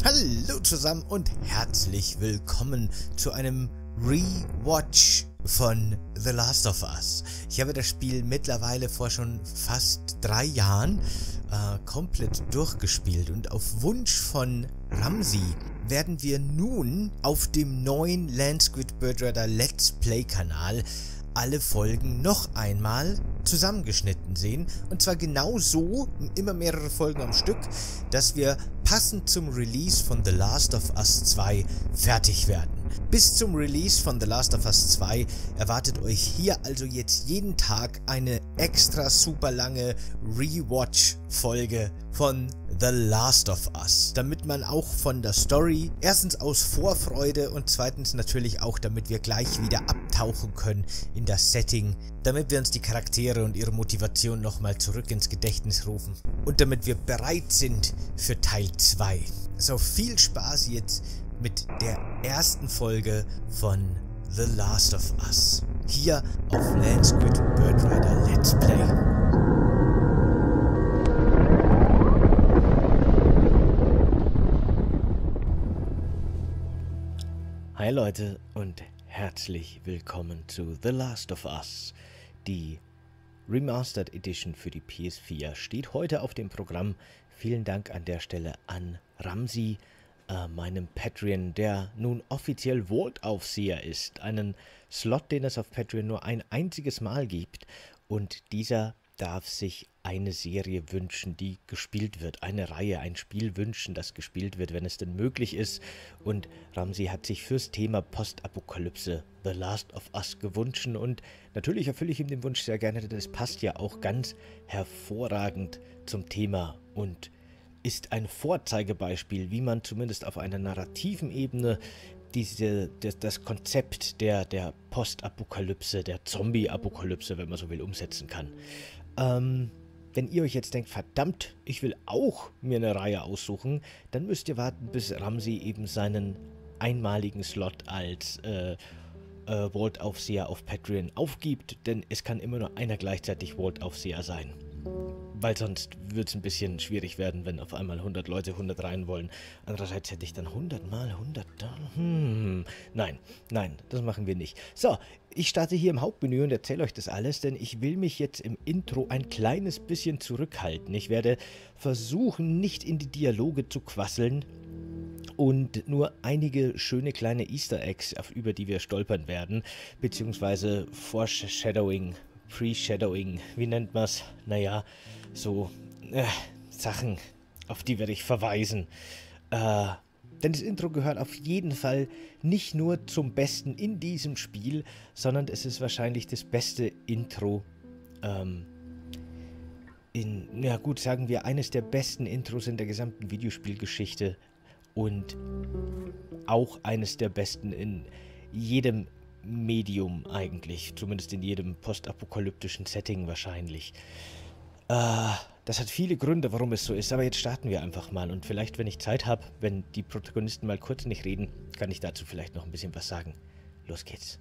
Hallo zusammen und herzlich willkommen zu einem Rewatch von The Last of Us. Ich habe das Spiel mittlerweile vor schon fast 3 Jahren komplett durchgespielt und auf Wunsch von Ramsey werden wir nun auf dem neuen Land Squid Bird Rider Let's Play Kanal alle Folgen noch einmal zusammengeschnitten sehen. Und zwar genau so, immer mehrere Folgen am Stück, dass wir passend zum Release von The Last of Us 2 fertig werden. Bis zum Release von The Last of Us 2 erwartet euch hier also jetzt jeden Tag eine extra super lange Rewatch-Folge von The Last of Us, damit man auch von der Story erstens aus Vorfreude und zweitens natürlich auch, damit wir gleich wieder abtauchen können in das Setting, damit wir uns die Charaktere und ihre Motivation nochmal zurück ins Gedächtnis rufen und damit wir bereit sind für Teil 2. So, viel Spaß jetzt mit der ersten Folge von The Last of Us, hier auf Land Squid Bird Rider Let's Play. Hi Leute und herzlich willkommen zu The Last of Us. Die Remastered Edition für die PS4 steht heute auf dem Programm. Vielen Dank an der Stelle an Ramsey, meinem Patreon, der nun offiziell Vault-Aufseher ist. Einen Slot, den es auf Patreon nur ein einziges Mal gibt. Und dieser darf sich eine Serie wünschen, die gespielt wird. Eine Reihe, ein Spiel wünschen, das gespielt wird, wenn es denn möglich ist. Und Ramsey hat sich fürs Thema Postapokalypse The Last of Us gewünscht. Und natürlich erfülle ich ihm den Wunsch sehr gerne, denn das passt ja auch ganz hervorragend zum Thema und ist ein Vorzeigebeispiel, wie man zumindest auf einer narrativen Ebene das Konzept der Postapokalypse, der Zombie-Apokalypse, wenn man so will, umsetzen kann. Wenn ihr euch jetzt denkt, verdammt, ich will auch mir eine Reihe aussuchen, dann müsst ihr warten, bis Ramsey eben seinen einmaligen Slot als Vault-Aufseher auf Patreon aufgibt, denn es kann immer nur einer gleichzeitig Vault-Aufseher sein. Weil sonst wird es ein bisschen schwierig werden, wenn auf einmal 100 Leute 100 rein wollen. Andererseits hätte ich dann 100 mal 100 da. Nein, das machen wir nicht. So, ich starte hier im Hauptmenü und erzähle euch das alles, denn ich will mich jetzt im Intro ein kleines bisschen zurückhalten. Ich werde versuchen, nicht in die Dialoge zu quasseln und nur einige schöne kleine Easter Eggs, über die wir stolpern werden, beziehungsweise Foreshadowing, Pre-Shadowing, wie nennt man es? Naja, so Sachen, auf die werde ich verweisen. Denn das Intro gehört auf jeden Fall nicht nur zum Besten in diesem Spiel, sondern es ist wahrscheinlich das beste Intro sagen wir, eines der besten Intros in der gesamten Videospielgeschichte und auch eines der besten in jedem Medium eigentlich, zumindest in jedem postapokalyptischen Setting wahrscheinlich. Das hat viele Gründe, warum es so ist, aber jetzt starten wir einfach mal und vielleicht, wenn ich Zeit habe, wenn die Protagonisten mal kurz nicht reden, kann ich dazu vielleicht noch ein bisschen was sagen. Los geht's.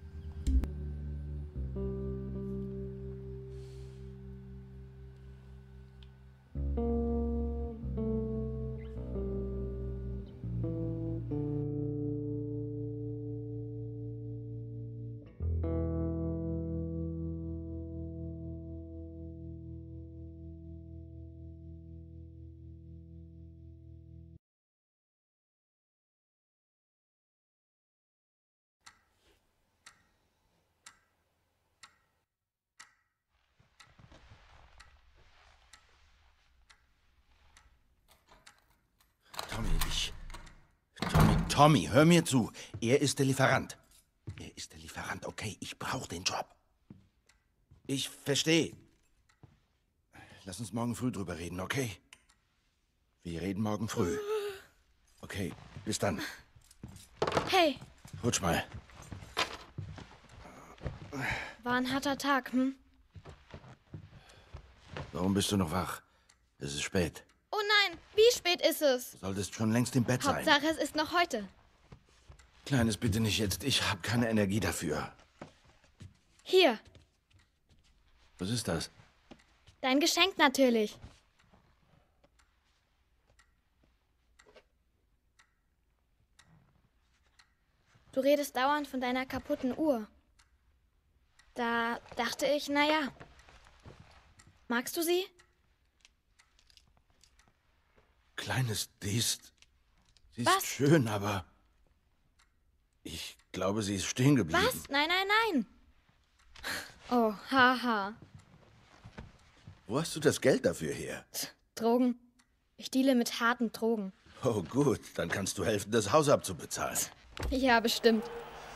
Tommy, hör mir zu. Er ist der Lieferant. Er ist der Lieferant, okay? Ich brauche den Job. Ich verstehe. Lass uns morgen früh drüber reden, okay? Wir reden morgen früh. Okay, bis dann. Hey. Rutsch mal. War ein harter Tag, hm? Warum bist du noch wach? Es ist spät. Oh nein, wie spät ist es? Du solltest schon längst im Bett sein. Hauptsache, es ist noch heute. Kleines, bitte nicht jetzt. Ich habe keine Energie dafür. Hier, Was ist das? dein Geschenk natürlich. Du redest dauernd von deiner kaputten Uhr. Da dachte ich, naja. Magst du sie? Kleines Biest. Sie ist Was? schön, aber... Ich glaube, sie ist stehen geblieben. Was? Nein, nein, nein. Oh, haha. Wo hast du das Geld dafür her? Drogen. Ich deale mit harten Drogen. Oh gut, dann kannst du helfen, das Haus abzubezahlen. Ja, bestimmt.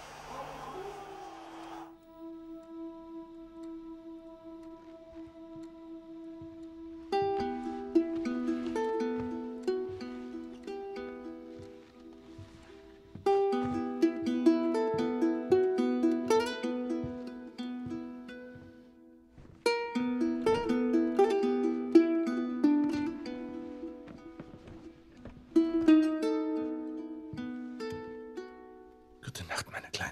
Gute Nacht, meine Kleine.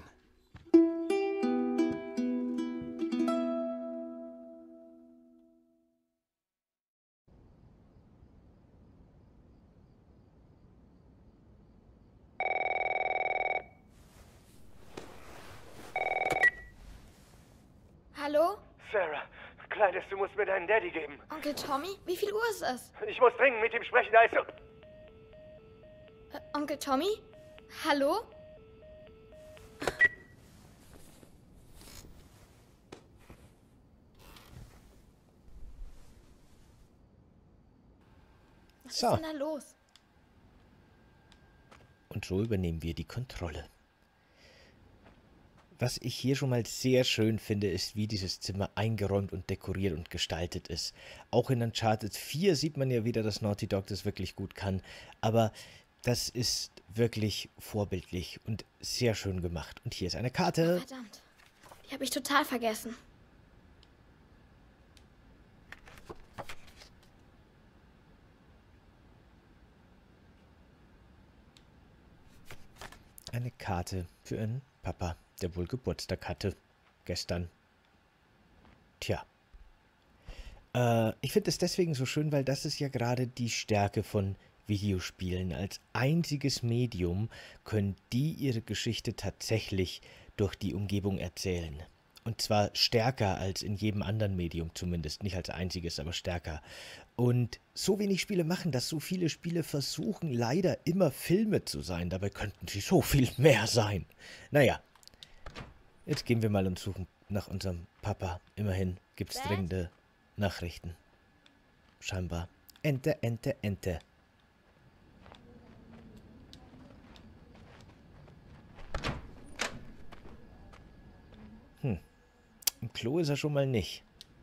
Hallo? Sarah, Kleines, du musst mir deinen Daddy geben. Onkel Tommy? Wie viel Uhr ist es? Ich muss dringend mit ihm sprechen, also... Onkel Tommy? Hallo? Was So. ist denn da los? Und so übernehmen wir die Kontrolle. Was ich hier schon mal sehr schön finde, ist, wie dieses Zimmer eingeräumt und dekoriert und gestaltet ist. Auch in Uncharted 4 sieht man ja wieder, dass Naughty Dog das wirklich gut kann. Aber das ist wirklich vorbildlich und sehr schön gemacht. Und hier ist eine Karte. Verdammt. Die habe ich total vergessen. Eine Karte für einen Papa, der wohl Geburtstag hatte. Gestern. Tja. Ich finde es deswegen so schön, weil das ist ja gerade die Stärke von Videospielen. Als einziges Medium können die ihre Geschichte tatsächlich durch die Umgebung erzählen. Und zwar stärker als in jedem anderen Medium zumindest. Nicht als einziges, aber stärker. Und so wenig Spiele machen das. So viele Spiele versuchen leider immer Filme zu sein. Dabei könnten sie so viel mehr sein. Naja, jetzt gehen wir mal und suchen nach unserem Papa. Immerhin gibt es dringende Nachrichten. Scheinbar. Ente, Ente, Ente. Im Klo ist er schon mal nicht.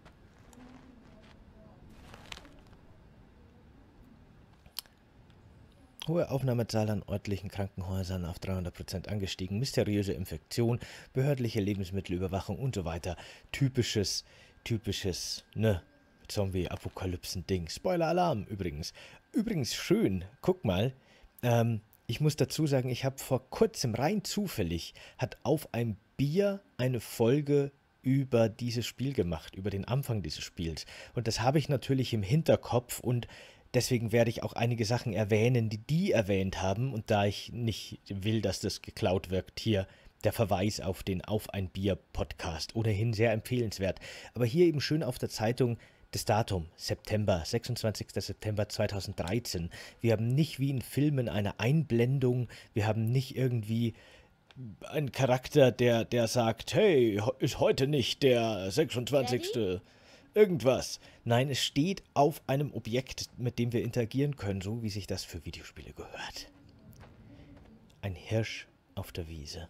Hohe Aufnahmezahl an örtlichen Krankenhäusern auf 300% angestiegen, mysteriöse Infektion, behördliche Lebensmittelüberwachung und so weiter. Typisches, ne, Zombie-Apokalypsen-Ding. Spoiler-Alarm übrigens. Übrigens schön, guck mal, ich muss dazu sagen, ich habe vor kurzem rein zufällig, hat auf einem Bier eine Folge über dieses Spiel gemacht, über den Anfang dieses Spiels. Und das habe ich natürlich im Hinterkopf und deswegen werde ich auch einige Sachen erwähnen, die die erwähnt haben. Und da ich nicht will, dass das geklaut wirkt, hier der Verweis auf den Auf ein Bier Podcast. Ohnehin sehr empfehlenswert. Aber hier eben schön auf der Zeitung das Datum, September, 26. September 2013. Wir haben nicht wie in Filmen eine Einblendung, wir haben nicht irgendwie einen Charakter, der sagt, hey, ist heute nicht der 26. Daddy? Irgendwas. Nein, es steht auf einem Objekt, mit dem wir interagieren können, so wie sich das für Videospiele gehört. Ein Hirsch auf der Wiese.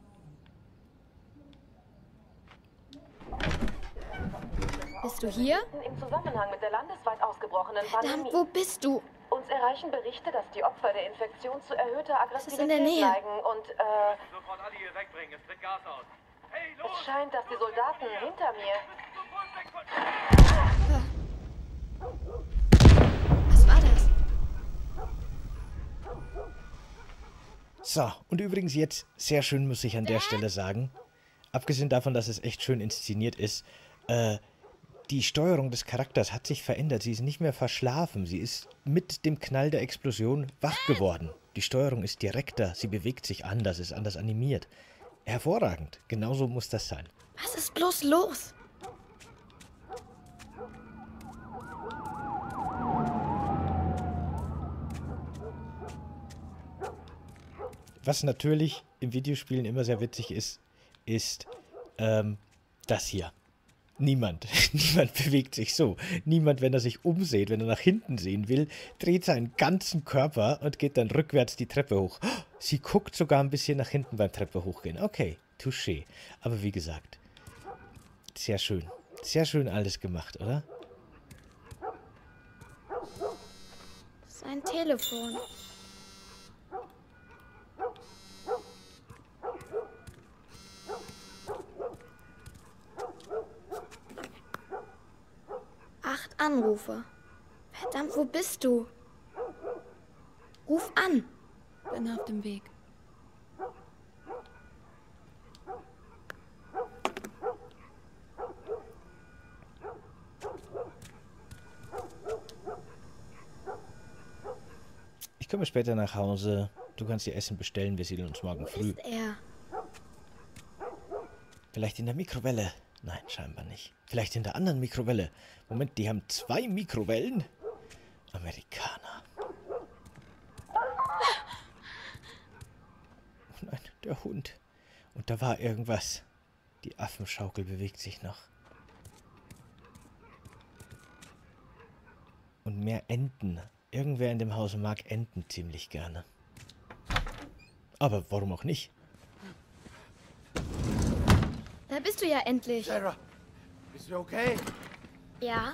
Bist du hier? Im Zusammenhang mit der landesweit ausgebrochenen Verdammt, Pandemie. wo bist du? Uns erreichen Berichte, dass die Opfer der Infektion zu erhöhter ist in der Aggressivität Nähe. neigen und Sofort alle hier wegbringen, es tritt Gas aus. Hey, los! es scheint, dass die Soldaten hinter mir... Was war das? So, und übrigens jetzt, sehr schön muss ich an der Stelle sagen, abgesehen davon, dass es echt schön inszeniert ist, die Steuerung des Charakters hat sich verändert. Sie ist nicht mehr verschlafen. Sie ist mit dem Knall der Explosion wach geworden. Die Steuerung ist direkter, sie bewegt sich anders, ist anders animiert. Hervorragend, genauso muss das sein. Was ist bloß los? Was natürlich im Videospielen immer sehr witzig ist, das hier. Niemand bewegt sich so. Niemand, wenn er sich umsieht, wenn er nach hinten sehen will, dreht seinen ganzen Körper und geht dann rückwärts die Treppe hoch. Sie guckt sogar ein bisschen nach hinten beim Treppe hochgehen. Okay, touché. Aber wie gesagt, sehr schön. Sehr schön alles gemacht, oder? Sein Telefon. Anrufe. Verdammt, wo bist du? Ruf an. Bin auf dem Weg. Ich komme später nach Hause. Du kannst dir Essen bestellen. Wir sehen uns morgen früh. Wo ist er? Vielleicht in der Mikrowelle. Nein, scheinbar nicht. Vielleicht in der anderen Mikrowelle. Moment, die haben 2 Mikrowellen? Amerikaner. Oh nein, der Hund. Und da war irgendwas. Die Affenschaukel bewegt sich noch. Und mehr Enten. Irgendwer in dem Hause mag Enten ziemlich gerne. Aber warum auch nicht? Da bist du ja endlich. Sarah, bist du okay? Ja?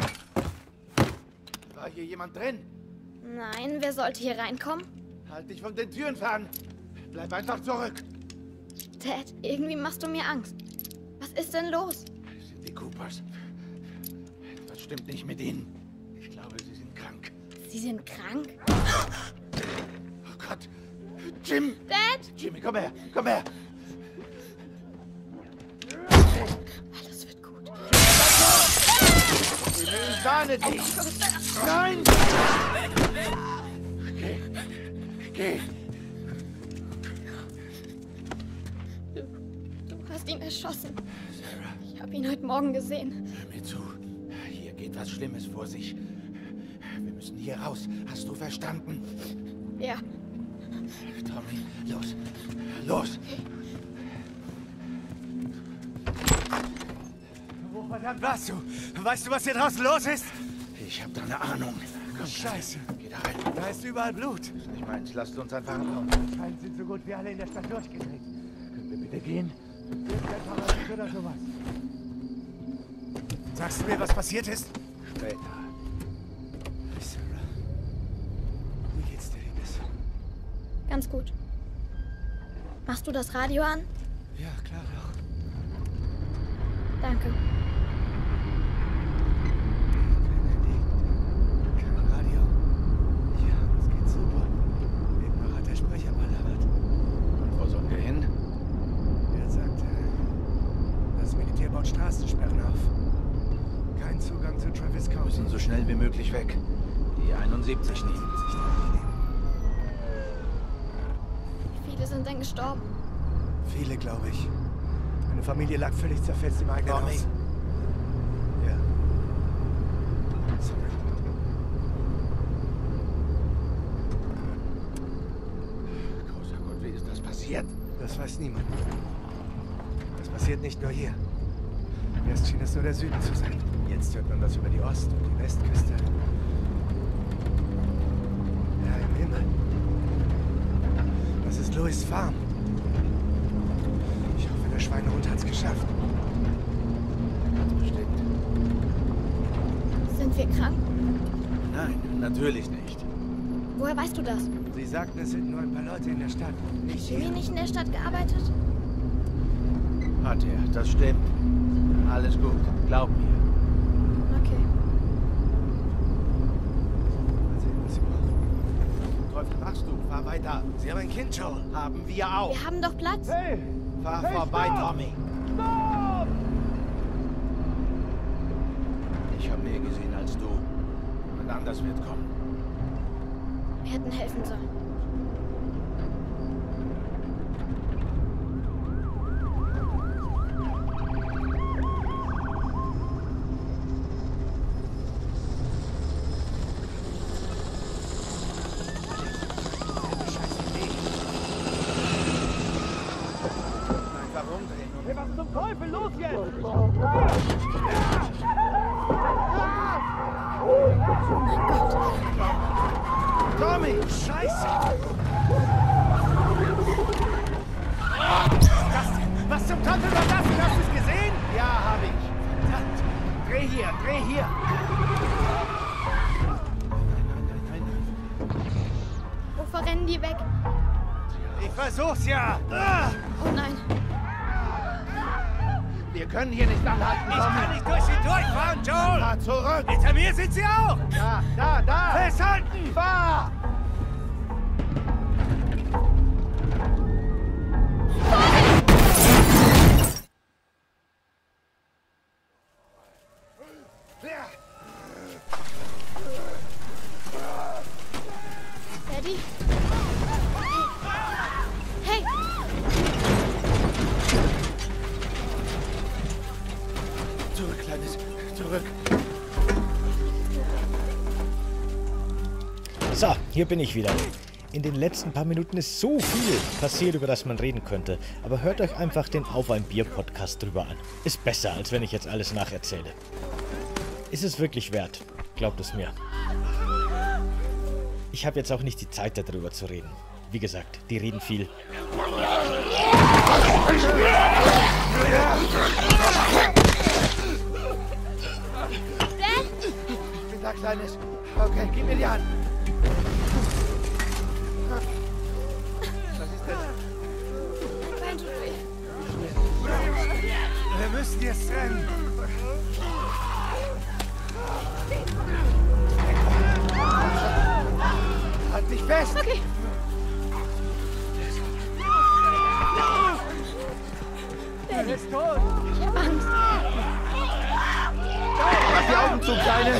War hier jemand drin? Nein, wer sollte hier reinkommen? Halt dich von den Türen fern. Bleib einfach zurück. Dad, irgendwie machst du mir Angst. Was ist denn los? Das sind die Coopers. Etwas stimmt nicht mit ihnen. Ich glaube, sie sind krank. Sie sind krank? Oh Gott. Jim! Dad! Jimmy, komm her. Komm her. Alles wird gut. Wir will Sahne dich. Nein! Geh. Geh. Du hast ihn erschossen. Sarah, Ich habe ihn heute Morgen gesehen. hör mir zu. Hier geht was Schlimmes vor sich. Wir müssen hier raus. Hast du verstanden? Ja. Tommy, los. Los. Wo verdammt warst du? Weißt du, was hier draußen los ist? Ich hab da eine Ahnung. Komm, Scheiße. Geh da rein. Da ist überall Blut. Ist nicht meins. Lasst uns einfach abhauen. Anscheinend sind so gut wie alle in der Stadt durchgedreht. Können wir bitte gehen? Irgendein Parasit oder sowas. Sagst du mir, was passiert ist? Später. Sarah. Wie geht's dir, Liebes? Ganz gut. Machst du das Radio an? Ja, klar doch. Danke. Kein Radio. Ja, es geht super. Eben noch hat der Sprecher ballert. Und wo sollen wir hin? Er sagte, das Militär baut Straßensperren auf. Kein Zugang zu Travis Wir müssen County. so schnell wie möglich weg. Die 71 nehmen. Wie viele sind denn gestorben? Viele, glaube ich. Meine Familie lag völlig zerfetzt im eigenen Tommy. Haus. Ja. Sorry. Großer Gott, wie ist das passiert? Das weiß niemand. Das passiert nicht nur hier. Erst schien es nur der Süden zu sein. Jetzt hört man das über die Ost- und die Westküste. Ja, im Himmel. Das ist Louis' Farm. Ich hoffe, der Schweinehund hat's geschafft. Ganz bestimmt. Sind wir krank? Nein, natürlich nicht. Woher weißt du das? Sie sagten, es sind nur ein paar Leute in der Stadt. Nicht Jimmy hier. nicht in der Stadt gearbeitet? Hat er, das stimmt. Alles gut, glaub mir. Okay. Mal sehen, was sie brauchen. Teufel machst du? Fahr weiter. Sie haben ein Kind, Joel. Haben wir auch. Wir haben doch Platz. Hey! Fahr vorbei, Tommy. Stopp! Ich habe mehr gesehen als du. Und anders wird kommen. Wir hätten helfen sollen. Teufel, los jetzt! Tommy, Scheiße! Was zum Teufel war das? Hast du es gesehen? Ja, habe ich. Verdammt. Dreh hier. Nein. Wovor rennen die weg? Ich versuch's ja. Oh nein. Wir können hier nicht anhalten, Tommy. Ich kann nicht durch sie durchfahren, Joel. Fahr zurück. Hinter mir sind sie auch. Da. Festhalten. Fahr. Daddy? Hey! Zurück, Kleines. Zurück. So, hier bin ich wieder. In den letzten paar Minuten ist so viel passiert, über das man reden könnte. Aber hört euch einfach den Auf ein Bier-Podcast drüber an. Ist besser, als wenn ich jetzt alles nacherzähle. Ist es wirklich wert? Glaubt es mir. Ich habe jetzt auch nicht die Zeit, darüber zu reden. Wie gesagt, die reden viel. Ich bin da, Kleines. Okay, gib mir die Hand. Was ist denn? Mein tut weh. Wir müssen jetzt rennen. Halt dich fest. Okay. Er ist tot. Ich hab Angst. Mach die Augen zu, Kleines.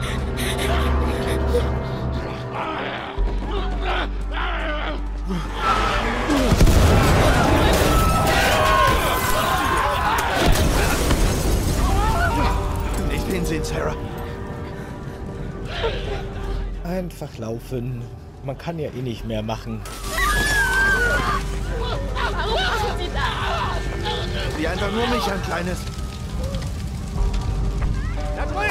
Nicht hinsehen, Sarah. Einfach laufen. Man kann ja eh nicht mehr machen. Sieh einfach nur mich an, Kleines. Da drüben.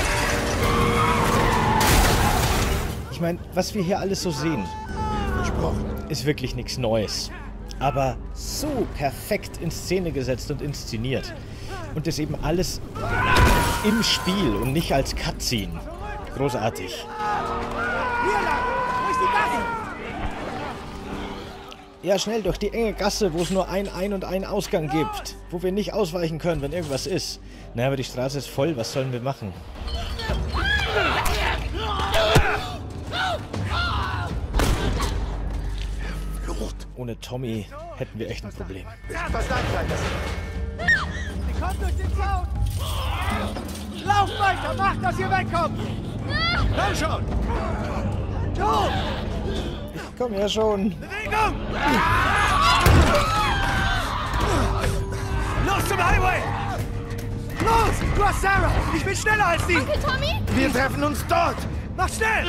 Ich meine, was wir hier alles so sehen, Versprochen. ist wirklich nichts Neues. Aber so perfekt in Szene gesetzt und inszeniert. Und das eben alles im Spiel und nicht als Cutscene. Großartig. Hier lang. Wo ist die Gasse? Ja, schnell durch die enge Gasse, wo es nur ein Ein- und einen Ausgang gibt. Wo wir nicht ausweichen können, wenn irgendwas ist. Na, aber die Straße ist voll. Was sollen wir machen? Ohne Tommy hätten wir echt ein Problem. Was dann, Kleines? Sie kommt durch den Zaun. Lauf weiter, macht, dass ihr wegkommt. Komm schon. Joe, Komm ja schon. Bewegung. Los zum Highway. Los, du hast Sarah. Ich bin schneller als die. Onkel Tommy? Wir treffen uns dort. Mach schnell.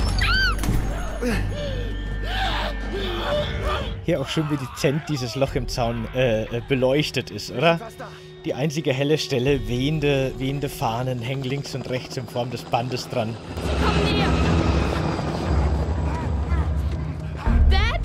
Hier auch schön, wie dezent dieses Loch im Zaun beleuchtet ist, oder? Die einzige helle Stelle, wehende Fahnen hängen links und rechts in Form des Bandes dran. Komm näher. Dad?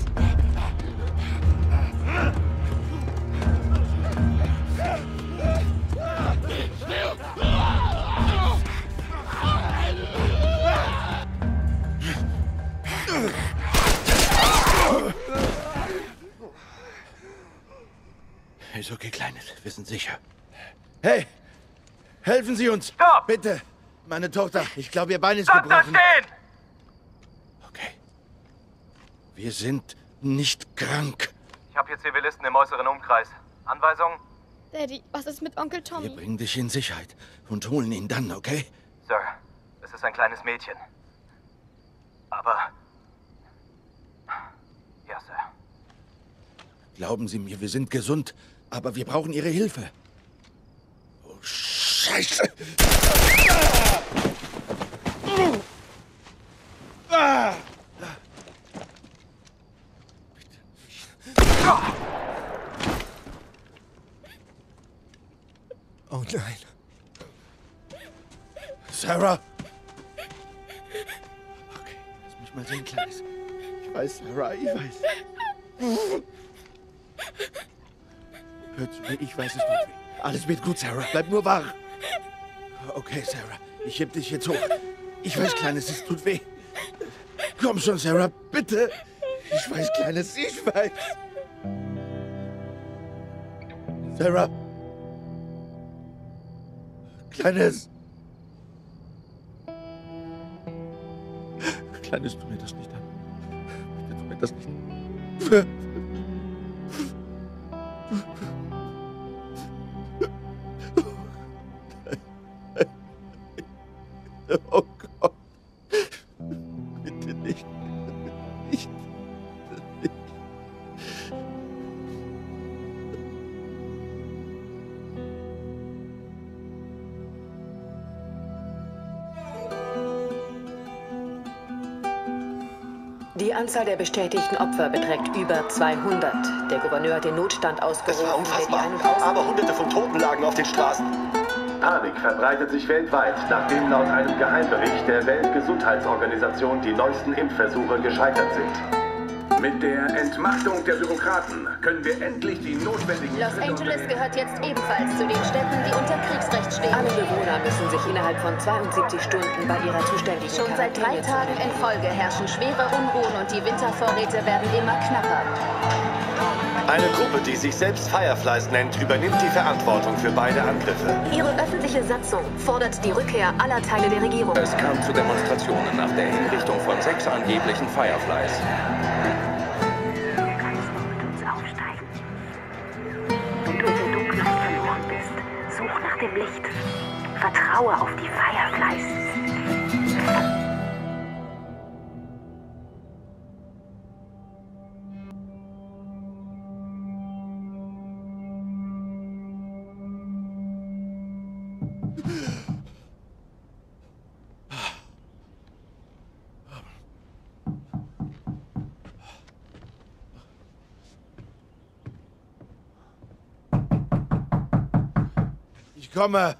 Ist okay, Kleines. Wir sind sicher. Hey! Helfen Sie uns! Stopp! Bitte! Meine Tochter, ich glaube, ihr Bein ist Bleibt da gebrochen. stehen! Okay. Wir sind nicht krank. Ich habe hier Zivilisten im äußeren Umkreis. Anweisung? Daddy, was ist mit Onkel Wir Tommy? bringen dich in Sicherheit und holen ihn dann, okay? Sir, es ist ein kleines Mädchen. Aber... Ja, Sir. Glauben Sie mir, wir sind gesund, aber wir brauchen Ihre Hilfe. Oh, Scheiße! Ah! Oh nein. Sarah! Okay, lass mich mal sehen, Kleines. Ich weiß, Sarah, ich weiß. Hör zu mir, ich weiß, es tut weh. Alles wird gut, Sarah. Bleib nur wach. Okay, Sarah, ich heb dich jetzt hoch. Ich weiß, Kleines, es tut weh. Komm schon, Sarah, bitte. Ich weiß, Kleines, ich weiß. Sarah. Kleines. Kleines, tu mir das nicht an. Bitte tu mir das nicht an. Oh Gott. Bitte nicht. Nicht. Die Anzahl der bestätigten Opfer beträgt über 200. Der Gouverneur hat den Notstand ausgerufen. Es war unfassbar, aber Hunderte von Toten lagen auf den Straßen. Panik verbreitet sich weltweit, nachdem laut einem Geheimbericht der Weltgesundheitsorganisation die neuesten Impfversuche gescheitert sind. Mit der Entmachtung der Bürokraten können wir endlich die notwendigen... Los Angeles gehört jetzt ebenfalls zu den Städten, die unter Kriegsrecht stehen. Alle Bewohner müssen sich innerhalb von 72 Stunden bei ihrer zuständigen Schon seit 3 Tagen in Folge herrschen schwere Unruhen und die Wintervorräte werden immer knapper. Eine Gruppe, die sich selbst Fireflies nennt, übernimmt die Verantwortung für beide Angriffe. Ihre öffentliche Satzung fordert die Rückkehr aller Teile der Regierung. Es kam zu Demonstrationen nach der Hinrichtung von 6 angeblichen Fireflies. Du kannst nur mit uns aufsteigen. Wenn du in der Dunkelheit verloren bist, such nach dem Licht. Vertraue auf die Fireflies. Ich komme.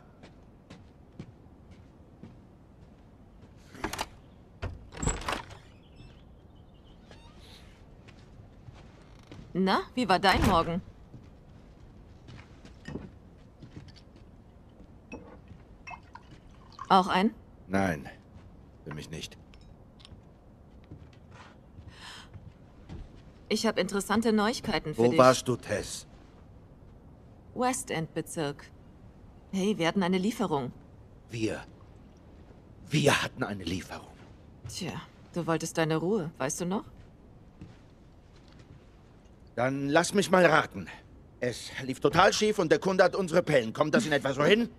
Na, wie war dein Morgen? Auch ein? Nein, für mich nicht. Ich habe interessante Neuigkeiten für dich. Wo warst du, Tess? West End Bezirk. Hey, wir hatten eine Lieferung. Wir hatten eine Lieferung. Tja, du wolltest deine Ruhe, weißt du noch? Dann lass mich mal raten. Es lief total schief und der Kunde hat unsere Pellen. Kommt das in etwa so hin?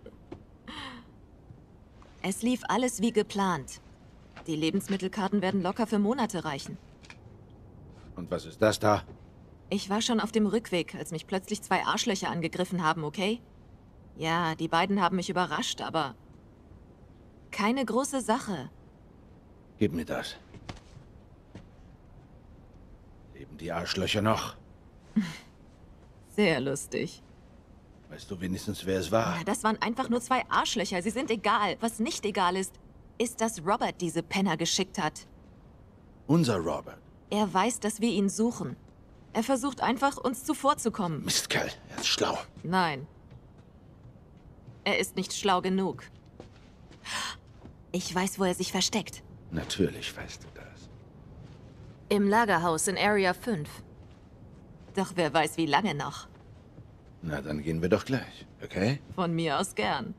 Es lief alles wie geplant. Die Lebensmittelkarten werden locker für Monate reichen. Und was ist das da? Ich war schon auf dem Rückweg, als mich plötzlich 2 Arschlöcher angegriffen haben, okay? Ja, die beiden haben mich überrascht, aber... keine große Sache. Gib mir das. Leben die Arschlöcher noch? Sehr lustig. Weißt du wenigstens, wer es war? Ja, das waren einfach nur 2 Arschlöcher. Sie sind egal. Was nicht egal ist, dass Robert diese Penner geschickt hat. Unser Robert? Er weiß, dass wir ihn suchen. Er versucht einfach, uns zuvorzukommen. Mistkerl, er ist schlau. Nein. Er ist nicht schlau genug. Ich weiß, wo er sich versteckt. Natürlich weißt du das. Im Lagerhaus in Area 5. Doch wer weiß, wie lange noch. Na, dann gehen wir doch gleich, okay? Von mir aus gern.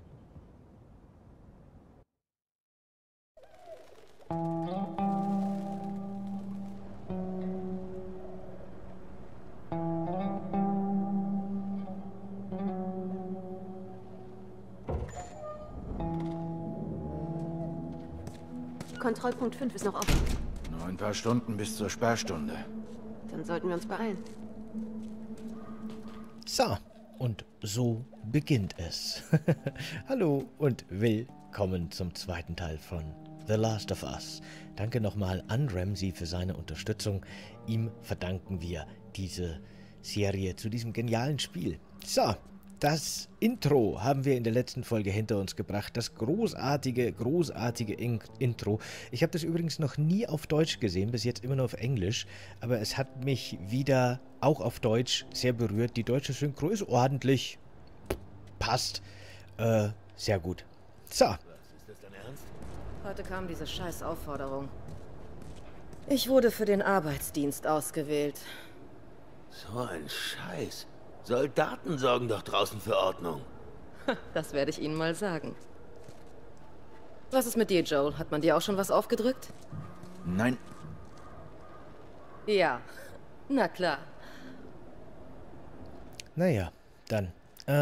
Kontrollpunkt 5 ist noch offen. Nur ein paar Stunden bis zur Sperrstunde. Dann sollten wir uns beeilen. So, und so beginnt es. Hallo und willkommen zum zweiten Teil von The Last of Us. Danke nochmal an Ramsey für seine Unterstützung. Ihm verdanken wir diese Serie zu diesem genialen Spiel. So, Das Intro haben wir in der letzten Folge hinter uns gebracht. Das großartige Intro. Ich habe das übrigens noch nie auf Deutsch gesehen, bis jetzt immer nur auf Englisch. Aber es hat mich wieder auch auf Deutsch sehr berührt. Die deutsche Synchro ist ordentlich. Passt. Sehr gut. So. Ist das dein Ernst? Heute kam diese scheiß Aufforderung. Ich wurde für den Arbeitsdienst ausgewählt. So ein Scheiß. Soldaten sorgen doch draußen für Ordnung. Das werde ich Ihnen mal sagen. Was ist mit dir, Joel? Hat man dir auch schon was aufgedrückt? Nein. Ja, na klar. Naja, dann.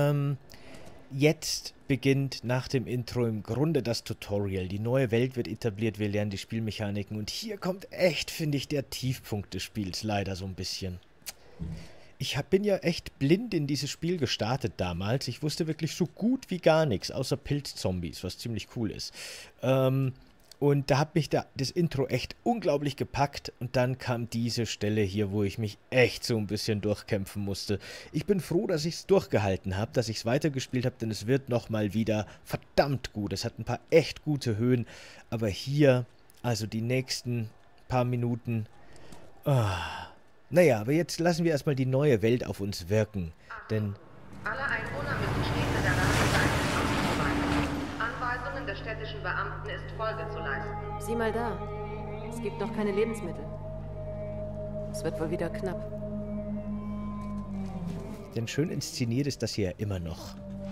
Jetzt beginnt nach dem Intro im Grunde das Tutorial. Die neue Welt wird etabliert, wir lernen die Spielmechaniken. Und hier kommt echt, finde ich, der Tiefpunkt des Spiels leider so ein bisschen. Ich bin ja echt blind in dieses Spiel gestartet damals. Ich wusste wirklich so gut wie gar nichts, außer Pilzzombies, was ziemlich cool ist. Und da hat mich das Intro echt unglaublich gepackt. Und dann kam diese Stelle hier, wo ich mich echt so ein bisschen durchkämpfen musste. Ich bin froh, dass ich es durchgehalten habe, dass ich es weitergespielt habe, denn es wird nochmal wieder verdammt gut. Es hat ein paar echt gute Höhen. Aber hier, also die nächsten paar Minuten... Naja, aber jetzt lassen wir erstmal die neue Welt auf uns wirken, denn... Alle Einwohner müssen stets in der Lage sein, abzuweisen. Anweisungen des städtischen Beamten ist Folge zu leisten. Sieh mal da. Es gibt noch keine Lebensmittel. Es wird wohl wieder knapp. Denn schön inszeniert ist das hier immer noch.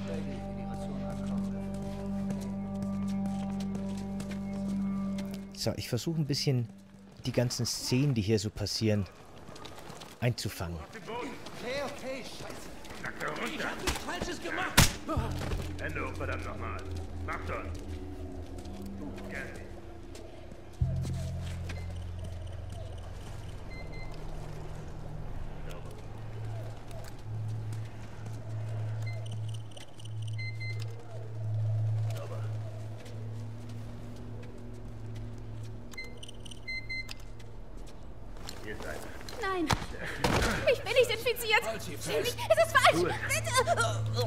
So, ich versuche ein bisschen die ganzen Szenen, die hier so passieren, einzufangen. Okay, scheiße. Sack da runter. Ich hab nichts Falsches gemacht. Hände hoch, verdammt nochmal. Mach schon. Gerne. Hier ist einer. Nein, ich bin nicht infiziert. Es ist falsch. Bitte.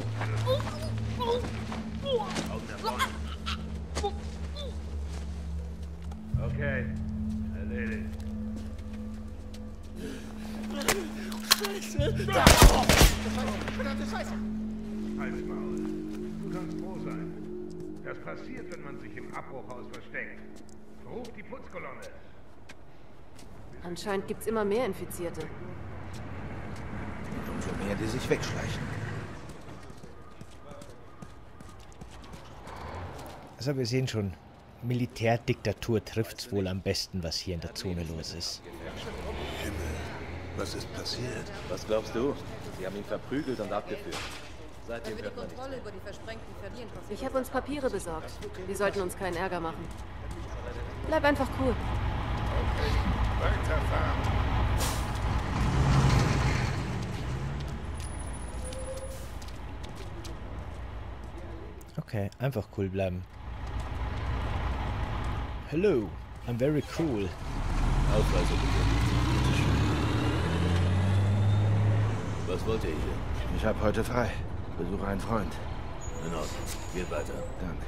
Okay, erledigt. Scheiße. Verdammte Scheiße. Halt's Maul. Du kannst froh sein. Das passiert, wenn man sich im Abbruchhaus versteckt. Ruf die Putzkolonne. Anscheinend gibt's immer mehr Infizierte. Und umso mehr, die sich wegschleichen. Also wir sehen schon, Militärdiktatur trifft's wohl am besten, was hier in der Zone los ist. Himmel, was ist passiert? Was glaubst du? Sie haben ihn verprügelt und abgeführt. Seitdem Die hört man Kontrolle nichts über die versprengten Verlieren. Ich habe uns Papiere besorgt. Wir sollten uns keinen Ärger machen. Bleib einfach cool. Weiterfahren. Okay, einfach cool bleiben. Hello, I'm very cool. Ausreise bitte. Was wollt ihr hier? Ich habe heute frei. Besuche einen Freund. In Ordnung. Geht weiter. Danke.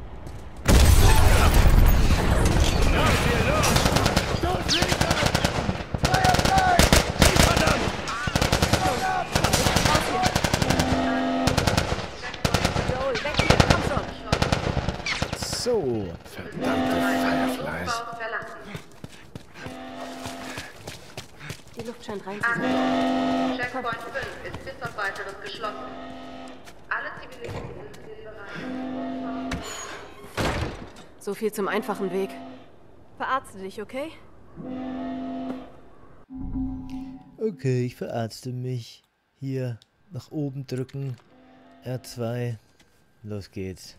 So. Verdammte Fireflies. Die Luft scheint rein zu sein. Checkpoint 5 ist bis auf weiteres geschlossen. Alle Zivilisten sind bereit. So viel zum einfachen Weg. Verarzte dich, okay? Okay, ich verarzte mich. Hier, nach oben drücken. R2. Los geht's.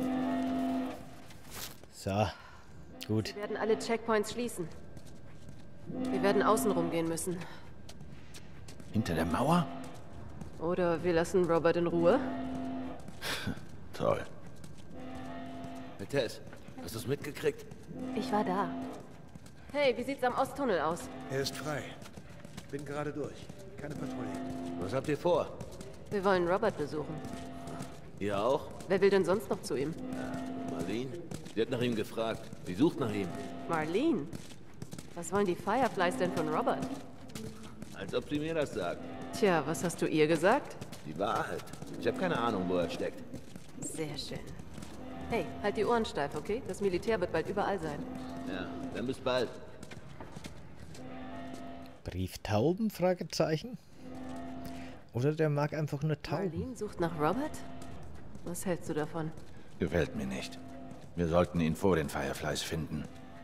So, gut. Wir werden alle Checkpoints schließen. Wir werden außenrum gehen müssen. Hinter der Mauer? Oder wir lassen Robert in Ruhe. Toll. Hey Tess, hast du es mitgekriegt? Ich war da. Hey, wie sieht's am Osttunnel aus? Er ist frei. Bin gerade durch. Keine Patrouille. Was habt ihr vor? Wir wollen Robert besuchen. Ihr auch? Wer will denn sonst noch zu ihm? Marlene? Sie hat nach ihm gefragt. Sie sucht nach ihm. Marlene? Was wollen die Fireflies denn von Robert? Als ob sie mir das sagt. Tja, was hast du ihr gesagt? Die Wahrheit. Ich habe keine Ahnung, wo er steckt. Sehr schön. Hey, halt die Ohren steif, okay? Das Militär wird bald überall sein. Ja, dann bis bald. Brieftauben? Fragezeichen? Oder der mag einfach nur Tauben. Marlene sucht nach Robert? Was hältst du davon? Gefällt mir nicht. Wir sollten ihn vor den Fireflies finden.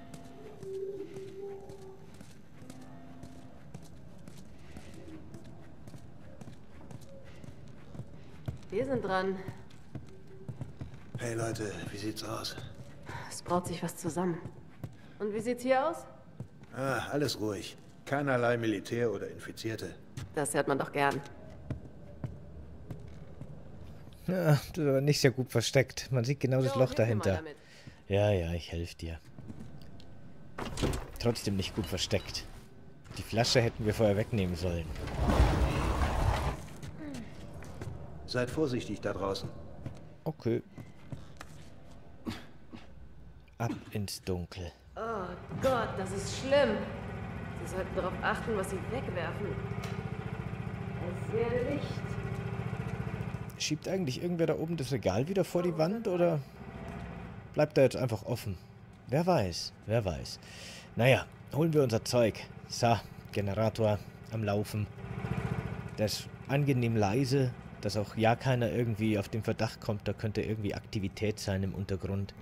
Wir sind dran. Hey Leute, wie sieht's aus? Es braut sich was zusammen. Und wie sieht's hier aus? Ah, alles ruhig. Keinerlei Militär oder Infizierte. Das hört man doch gern. Ja, das ist aber nicht sehr gut versteckt. Man sieht genau das Loch dahinter. Ja, ich helfe dir. Trotzdem nicht gut versteckt. Die Flasche hätten wir vorher wegnehmen sollen. Seid vorsichtig da draußen. Okay. Ab ins Dunkel. Oh Gott, das ist schlimm. Sie sollten darauf achten, was sie wegwerfen. Es wäre Licht. Schiebt eigentlich irgendwer da oben das Regal wieder vor die Wand oder bleibt er jetzt einfach offen? Wer weiß, wer weiß. Naja, holen wir unser Zeug. So, Generator am Laufen. Der ist angenehm leise, dass auch ja keiner irgendwie auf den Verdacht kommt, da könnte irgendwie Aktivität sein im Untergrund.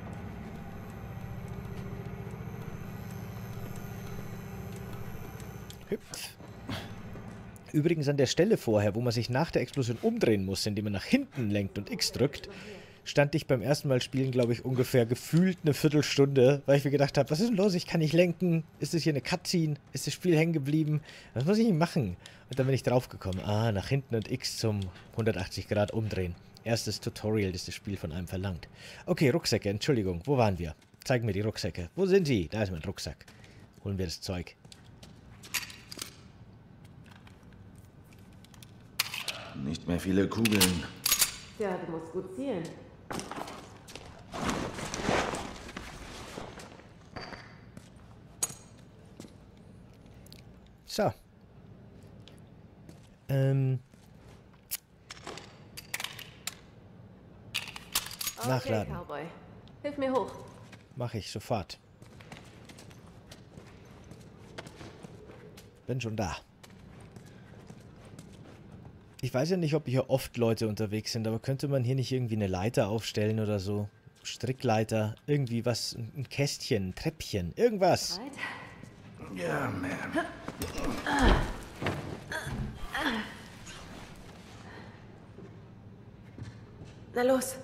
Hüpf. Übrigens an der Stelle vorher, wo man sich nach der Explosion umdrehen muss, indem man nach hinten lenkt und X drückt, stand ich beim ersten Mal spielen, glaube ich, ungefähr gefühlt eine Viertelstunde, weil ich mir gedacht habe, was ist denn los? Ich kann nicht lenken. Ist das hier eine Cutscene? Ist das Spiel hängen geblieben? Was muss ich denn machen? Und dann bin ich draufgekommen. Ah, nach hinten und X zum 180 Grad umdrehen. Erstes Tutorial, das das Spiel von einem verlangt. Okay, Rucksäcke, Entschuldigung. Wo waren wir? Zeig mir die Rucksäcke. Wo sind sie? Da ist mein Rucksack. Holen wir das Zeug. Nicht mehr viele Kugeln. Ja, du musst gut zielen. So. Nachladen. Okay, Cowboy. Hilf mir hoch. Mach ich sofort. Bin schon da. Ich weiß ja nicht, ob hier oft Leute unterwegs sind, aber könnte man hier nicht irgendwie eine Leiter aufstellen oder so? Strickleiter, irgendwie was, ein Kästchen, ein Treppchen, irgendwas. Ja, Ma'am. Na los.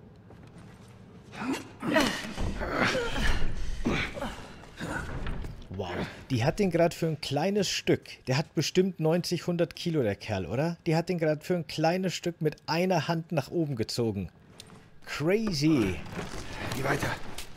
Wow, die hat den gerade für ein kleines Stück. Der hat bestimmt 90, 100 Kilo, der Kerl, oder? Die hat den gerade für ein kleines Stück mit einer Hand nach oben gezogen. Crazy. Geh weiter.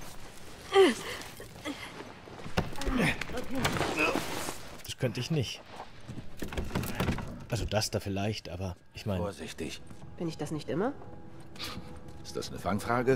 Das könnte ich nicht. Also das da vielleicht, aber ich meine... Vorsichtig. Bin ich das nicht immer? Ist das eine Fangfrage?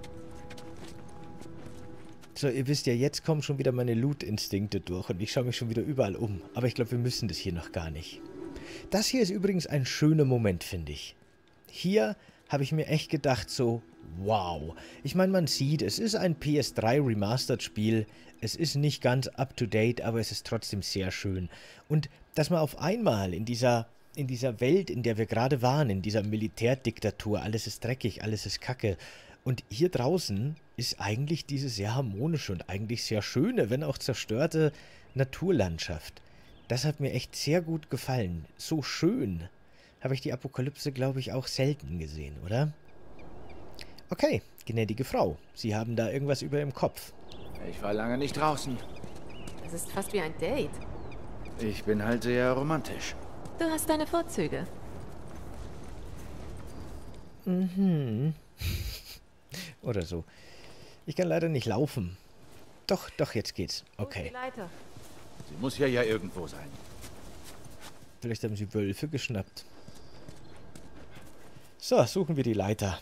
So, ihr wisst ja, jetzt kommen schon wieder meine Loot-Instinkte durch und ich schaue mich schon wieder überall um. Aber ich glaube, wir müssen das hier noch gar nicht. Das hier ist übrigens ein schöner Moment, finde ich. Hier habe ich mir echt gedacht so, wow. Ich meine, man sieht, es ist ein PS3 Remastered Spiel. Es ist nicht ganz up-to-date, aber es ist trotzdem sehr schön. Und dass man auf einmal in dieser Welt, in der wir gerade waren, in dieser Militärdiktatur, alles ist dreckig, alles ist kacke. Und hier draußen ist eigentlich diese sehr harmonische und eigentlich sehr schöne, wenn auch zerstörte Naturlandschaft. Das hat mir echt sehr gut gefallen. So schön habe ich die Apokalypse, glaube ich, auch selten gesehen, oder? Okay, gnädige Frau, Sie haben da irgendwas über im Kopf. Ich war lange nicht draußen. Das ist fast wie ein Date. Ich bin halt sehr romantisch. Du hast deine Vorzüge. Mhm. Oder so. Ich kann leider nicht laufen. Doch, jetzt geht's. Okay. Die Leiter. Sie muss ja irgendwo sein. Vielleicht haben sie Wölfe geschnappt. So, suchen wir die Leiter.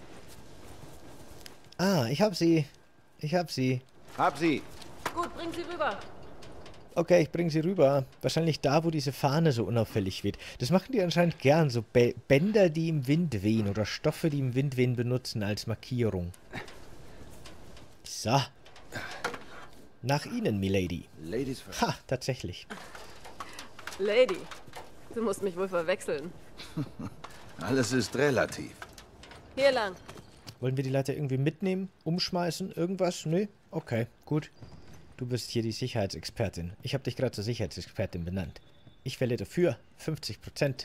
Ah, ich hab sie. Ich hab sie. Hab sie. Gut, bring sie rüber. Okay, ich bringe sie rüber. Wahrscheinlich da, wo diese Fahne so unauffällig weht. Das machen die anscheinend gern. So Bänder, die im Wind wehen oder Stoffe, die im Wind wehen, benutzen als Markierung. So. Nach Ihnen, Milady. Ladies first. Ha, tatsächlich. Lady, du musst mich wohl verwechseln. Alles ist relativ. Hier lang. Wollen wir die Leiter irgendwie mitnehmen? Umschmeißen? Irgendwas? Nö? Okay, gut. Du bist hier die Sicherheitsexpertin. Ich habe dich gerade zur Sicherheitsexpertin benannt. Ich wähle dafür 50%.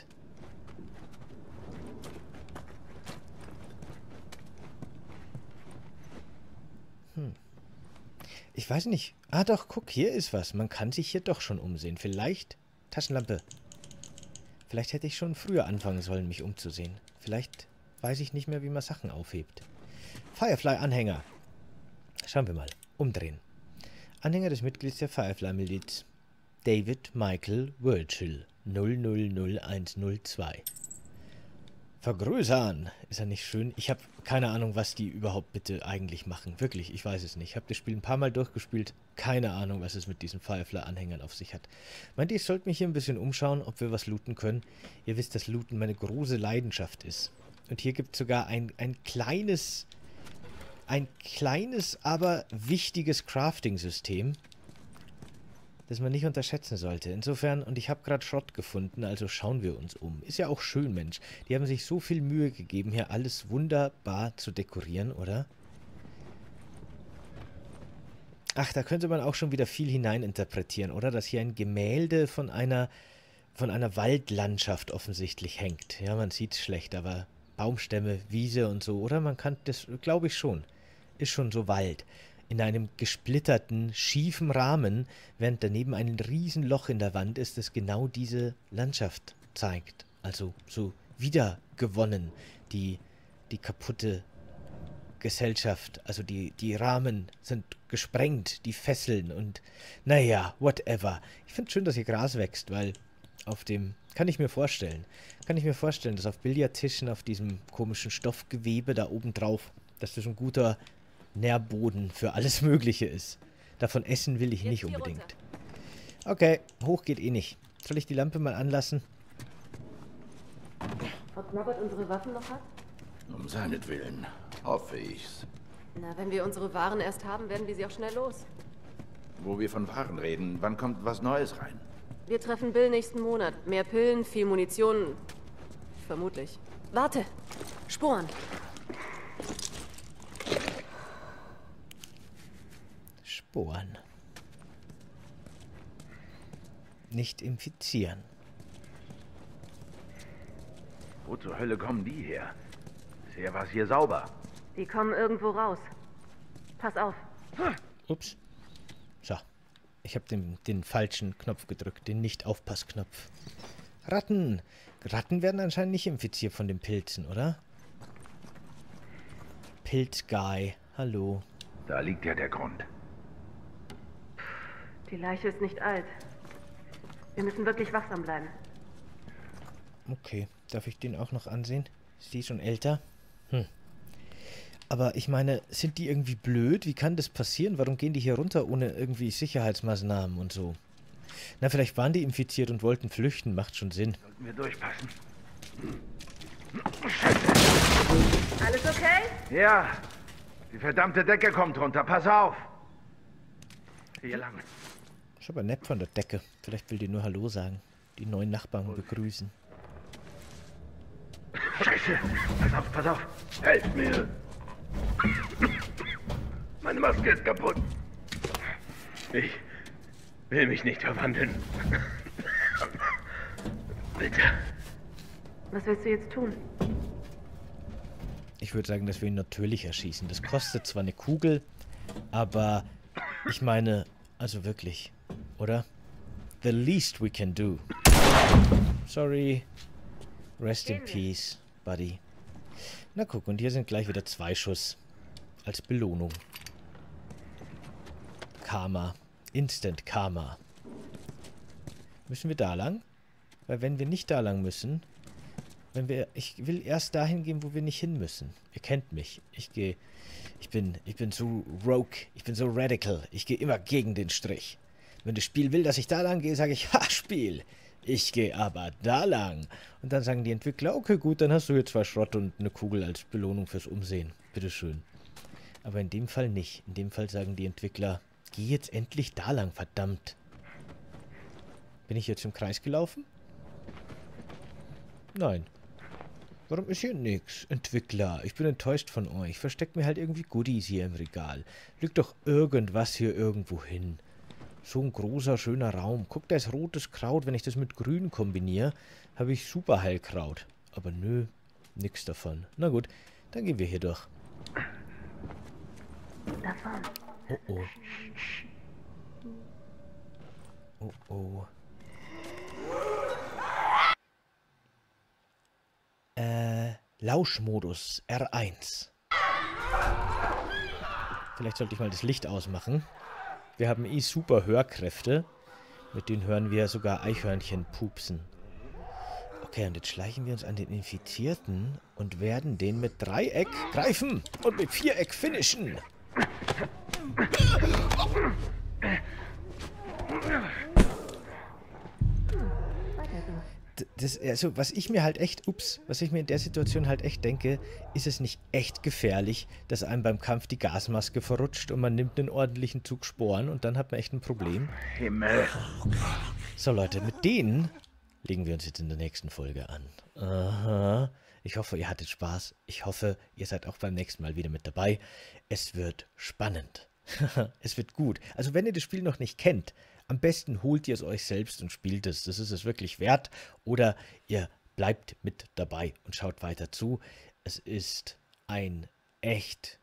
Ich weiß nicht. Ah doch, guck, hier ist was. Man kann sich hier doch schon umsehen. Vielleicht... Taschenlampe. Vielleicht hätte ich schon früher anfangen sollen, mich umzusehen. Vielleicht weiß ich nicht mehr, wie man Sachen aufhebt. Firefly-Anhänger. Schauen wir mal. Umdrehen. Anhänger des Mitglieds der Firefly-Miliz. David Michael Virgil. 000102. Vergrößern. Ist er nicht schön? Ich habe keine Ahnung, was die überhaupt bitte eigentlich machen. Wirklich, ich weiß es nicht. Ich habe das Spiel ein paar Mal durchgespielt. Keine Ahnung, was es mit diesen Firefly-Anhängern auf sich hat. Meint ihr, ich sollte mich hier ein bisschen umschauen, ob wir was looten können? Ihr wisst, dass Looten meine große Leidenschaft ist. Und hier gibt es sogar ein kleines, aber wichtiges Crafting-System, das man nicht unterschätzen sollte. Insofern, und ich habe gerade Schrott gefunden, also schauen wir uns um. Ist ja auch schön, Mensch. Die haben sich so viel Mühe gegeben, hier alles wunderbar zu dekorieren, oder? Ach, da könnte man auch schon wieder viel hineininterpretieren, oder? Dass hier ein Gemälde von einer Waldlandschaft offensichtlich hängt. Ja, man sieht es schlecht, aber Baumstämme, Wiese und so, oder? Man kann das, glaube ich schon. Ist schon so Wald. In einem gesplitterten, schiefen Rahmen, während daneben ein Riesenloch in der Wand ist, das genau diese Landschaft zeigt. Also so wiedergewonnen, die kaputte Gesellschaft. Also die Rahmen sind gesprengt, die Fesseln und naja, whatever. Ich finde es schön, dass hier Gras wächst, weil auf dem, kann ich mir vorstellen, dass auf Billardtischen, auf diesem komischen Stoffgewebe da oben drauf, dass das ein guter Nährboden für alles Mögliche ist. Davon essen will ich nicht unbedingt. Okay, hoch geht eh nicht. Soll ich die Lampe mal anlassen? Ob Norbert unsere Waffen noch hat? Um seinetwillen hoffe ich's. Na, wenn wir unsere Waren erst haben, werden wir sie auch schnell los. Wo wir von Waren reden, wann kommt was Neues rein? Wir treffen Bill nächsten Monat. Mehr Pillen, viel Munition. Vermutlich. Warte! Sporen! Sporen. Nicht infizieren. Wo zur Hölle kommen die her? Bisher war es hier sauber. Die kommen irgendwo raus. Pass auf. Ups. So. Ich habe den falschen Knopf gedrückt, den Nicht-Aufpass-Knopf. Ratten. Ratten werden anscheinend nicht infiziert von den Pilzen, oder? Pilzguy. Hallo. Da liegt ja der Grund. Die Leiche ist nicht alt. Wir müssen wirklich wachsam bleiben. Okay. Darf ich den auch noch ansehen? Ist die schon älter? Aber ich meine, sind die irgendwie blöd? Wie kann das passieren? Warum gehen die hier runter ohne irgendwie Sicherheitsmaßnahmen und so? Na, vielleicht waren die infiziert und wollten flüchten. Macht schon Sinn. Sollten wir durchpassen. Alles okay? Ja. Die verdammte Decke kommt runter. Pass auf. Hier lang. Ist aber nett von der Decke. Vielleicht will die nur Hallo sagen. Die neuen Nachbarn begrüßen. Scheiße. Pass auf. Helft mir. Meine Maske ist kaputt. Ich will mich nicht verwandeln. Bitte. Was willst du jetzt tun? Ich würde sagen, dass wir ihn natürlich erschießen. Das kostet zwar eine Kugel, aber ich meine, also wirklich, oder? The least we can do. Sorry. Rest in peace, buddy. Na guck, und hier sind gleich wieder 2 Schuss. Als Belohnung. Karma. Instant Karma. Müssen wir da lang? Weil wenn wir nicht da lang müssen, Ich will erst dahin gehen, wo wir nicht hin müssen. Ihr kennt mich. Ich bin so rogue, ich bin so radical. Ich gehe immer gegen den Strich. Wenn das Spiel will, dass ich da lang gehe, sage ich, ha, Spiel. Ich gehe aber da lang. Und dann sagen die Entwickler, okay, gut, dann hast du hier 2 Schrott und eine Kugel als Belohnung fürs Umsehen. Bitteschön. Aber in dem Fall nicht. In dem Fall sagen die Entwickler, geh jetzt endlich da lang, verdammt. Bin ich jetzt im Kreis gelaufen? Nein. Warum ist hier nix? Entwickler, ich bin enttäuscht von euch. Versteckt mir halt irgendwie Goodies hier im Regal. Lügt doch irgendwas hier irgendwo hin. So ein großer, schöner Raum. Guck, da ist rotes Kraut. Wenn ich das mit grün kombiniere, habe ich super Heilkraut. Aber nö, nix davon. Na gut, dann gehen wir hier durch. Oh oh. Oh oh. Lauschmodus R1. Vielleicht sollte ich mal das Licht ausmachen. Wir haben eh super Hörkräfte. Mit denen hören wir sogar Eichhörnchen pupsen. Okay, und jetzt schleichen wir uns an den Infizierten und werden den mit Dreieck greifen und mit Viereck finishen. Also, was ich mir in der Situation halt echt denke, ist es nicht echt gefährlich, dass einem beim Kampf die Gasmaske verrutscht und man nimmt einen ordentlichen Zug Sporen und dann hat man echt ein Problem. Himmel. So Leute, mit denen legen wir uns jetzt in der nächsten Folge an. Aha. Ich hoffe, ihr hattet Spaß. Ich hoffe, ihr seid auch beim nächsten Mal wieder mit dabei. Es wird spannend. Es wird gut. Also wenn ihr das Spiel noch nicht kennt, am besten holt ihr es euch selbst und spielt es. Das ist es wirklich wert. Oder ihr bleibt mit dabei und schaut weiter zu. Es ist ein echt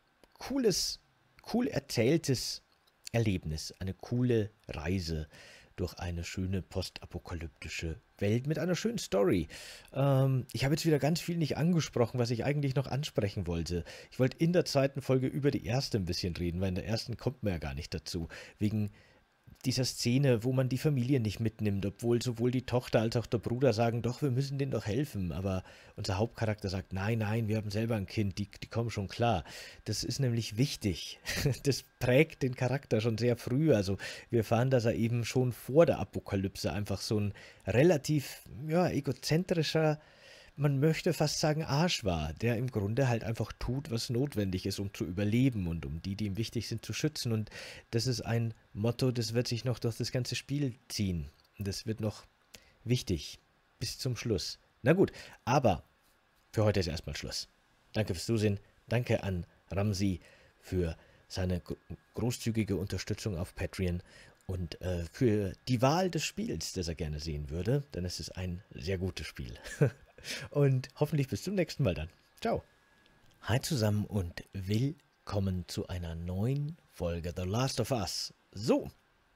cool erzähltes Erlebnis. Eine coole Reise durch eine schöne postapokalyptische Welt mit einer schönen Story. Ich habe jetzt wieder ganz viel nicht angesprochen, was ich eigentlich noch ansprechen wollte. Ich wollte in der zweiten Folge über die erste ein bisschen reden, weil in der ersten kommt man ja gar nicht dazu. Wegen dieser Szene, wo man die Familie nicht mitnimmt, obwohl sowohl die Tochter als auch der Bruder sagen, doch, wir müssen denen doch helfen. Aber unser Hauptcharakter sagt, nein, nein, wir haben selber ein Kind, die kommen schon klar. Das ist nämlich wichtig. Das prägt den Charakter schon sehr früh. Also wir erfahren, dass er eben schon vor der Apokalypse einfach so ein relativ egozentrischer, man möchte fast sagen Arsch war, der im Grunde halt einfach tut, was notwendig ist, um zu überleben und um die ihm wichtig sind, zu schützen. Und das ist ein Motto, das wird sich noch durch das ganze Spiel ziehen. Und das wird noch wichtig bis zum Schluss. Na gut, aber für heute ist erstmal Schluss. Danke fürs Zusehen. Danke an Ramsi für seine großzügige Unterstützung auf Patreon und für die Wahl des Spiels, das er gerne sehen würde, denn es ist ein sehr gutes Spiel. Und hoffentlich bis zum nächsten Mal dann. Ciao. Hi zusammen und willkommen zu einer neuen Folge The Last of Us. So,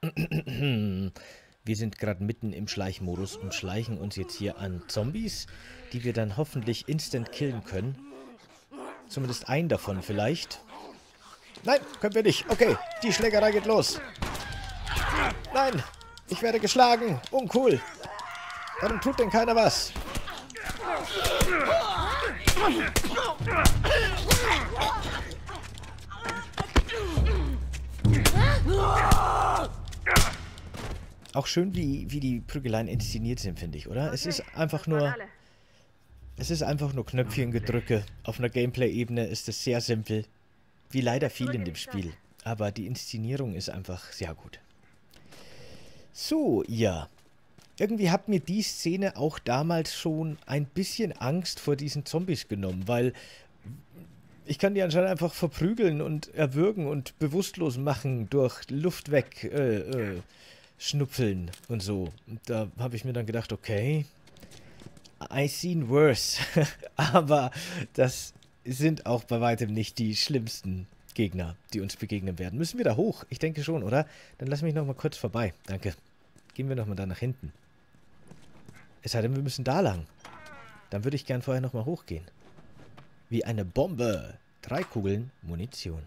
wir sind gerade mitten im Schleichmodus und schleichen uns jetzt hier an Zombies, die wir dann hoffentlich instant killen können. Zumindest einen davon vielleicht. Nein, können wir nicht. Okay, die Schlägerei geht los. Nein, ich werde geschlagen. Uncool. Warum tut denn keiner was? Auch schön, wie die Prügeleien inszeniert sind, finde ich, oder? Okay, es ist einfach nur Knöpfchengedrücke. Auf einer Gameplay-Ebene ist es sehr simpel, wie leider viel in dem Spiel. Aber die Inszenierung ist einfach sehr gut. So, ja. Irgendwie hat mir die Szene auch damals schon ein bisschen Angst vor diesen Zombies genommen, weil ich kann die anscheinend einfach verprügeln und erwürgen und bewusstlos machen durch Luft weg, schnupfeln und so. Und da habe ich mir dann gedacht, okay, I seen worse. Aber das sind auch bei weitem nicht die schlimmsten Gegner, die uns begegnen werden. Müssen wir da hoch? Ich denke schon, oder? Dann lass mich noch mal kurz vorbei. Danke. Gehen wir noch mal da nach hinten. Es sei denn, wir müssen da lang. Dann würde ich gern vorher noch mal hochgehen. Wie eine Bombe. 3 Kugeln Munition.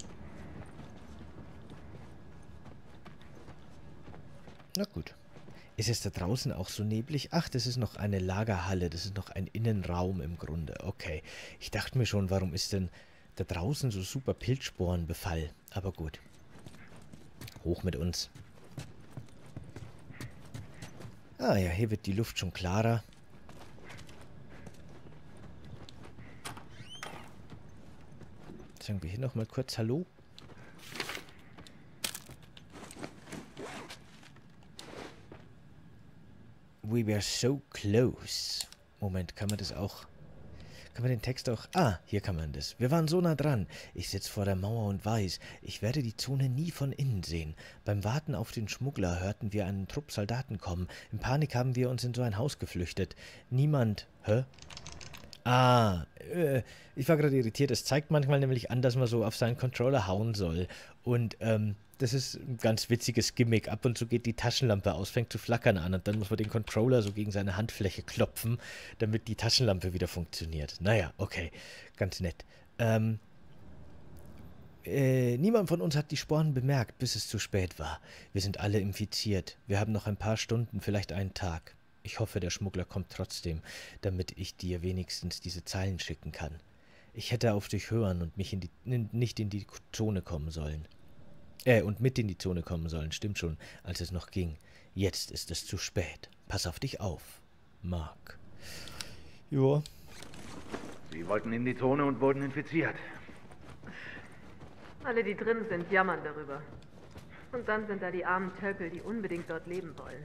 Na gut. Ist es da draußen auch so neblig? Ach, das ist noch eine Lagerhalle. Das ist noch ein Innenraum im Grunde. Okay. Ich dachte mir schon, warum ist denn da draußen so super Pilzsporenbefall? Aber gut. Hoch mit uns. Ah ja, hier wird die Luft schon klarer. Sagen wir hier nochmal kurz Hallo. We were so close. Moment, kann man das auch... Kann man den Text auch... Ah, hier kann man das. Wir waren so nah dran. Ich sitze vor der Mauer und weiß, ich werde die Zone nie von innen sehen. Beim Warten auf den Schmuggler hörten wir einen Trupp Soldaten kommen. In Panik haben wir uns in so ein Haus geflüchtet. Niemand... Hä? Ah, ich war gerade irritiert. Es zeigt manchmal nämlich an, dass man so auf seinen Controller hauen soll. Und, das ist ein ganz witziges Gimmick. Ab und zu geht die Taschenlampe aus, fängt zu flackern an und dann muss man den Controller so gegen seine Handfläche klopfen, damit die Taschenlampe wieder funktioniert. Naja, okay, ganz nett. Niemand von uns hat die Sporen bemerkt, bis es zu spät war. Wir sind alle infiziert. Wir haben noch ein paar Stunden, vielleicht einen Tag. Ich hoffe, der Schmuggler kommt trotzdem, damit ich dir wenigstens diese Zeilen schicken kann. Ich hätte auf dich hören und mich nicht in die Zone kommen sollen. Und mit in die Zone kommen sollen, stimmt schon, als es noch ging. Jetzt ist es zu spät. Pass auf dich auf, Mark. Joa. Sie wollten in die Zone und wurden infiziert. Alle, die drin sind, jammern darüber. Und dann sind da die armen Tölpel, die unbedingt dort leben wollen.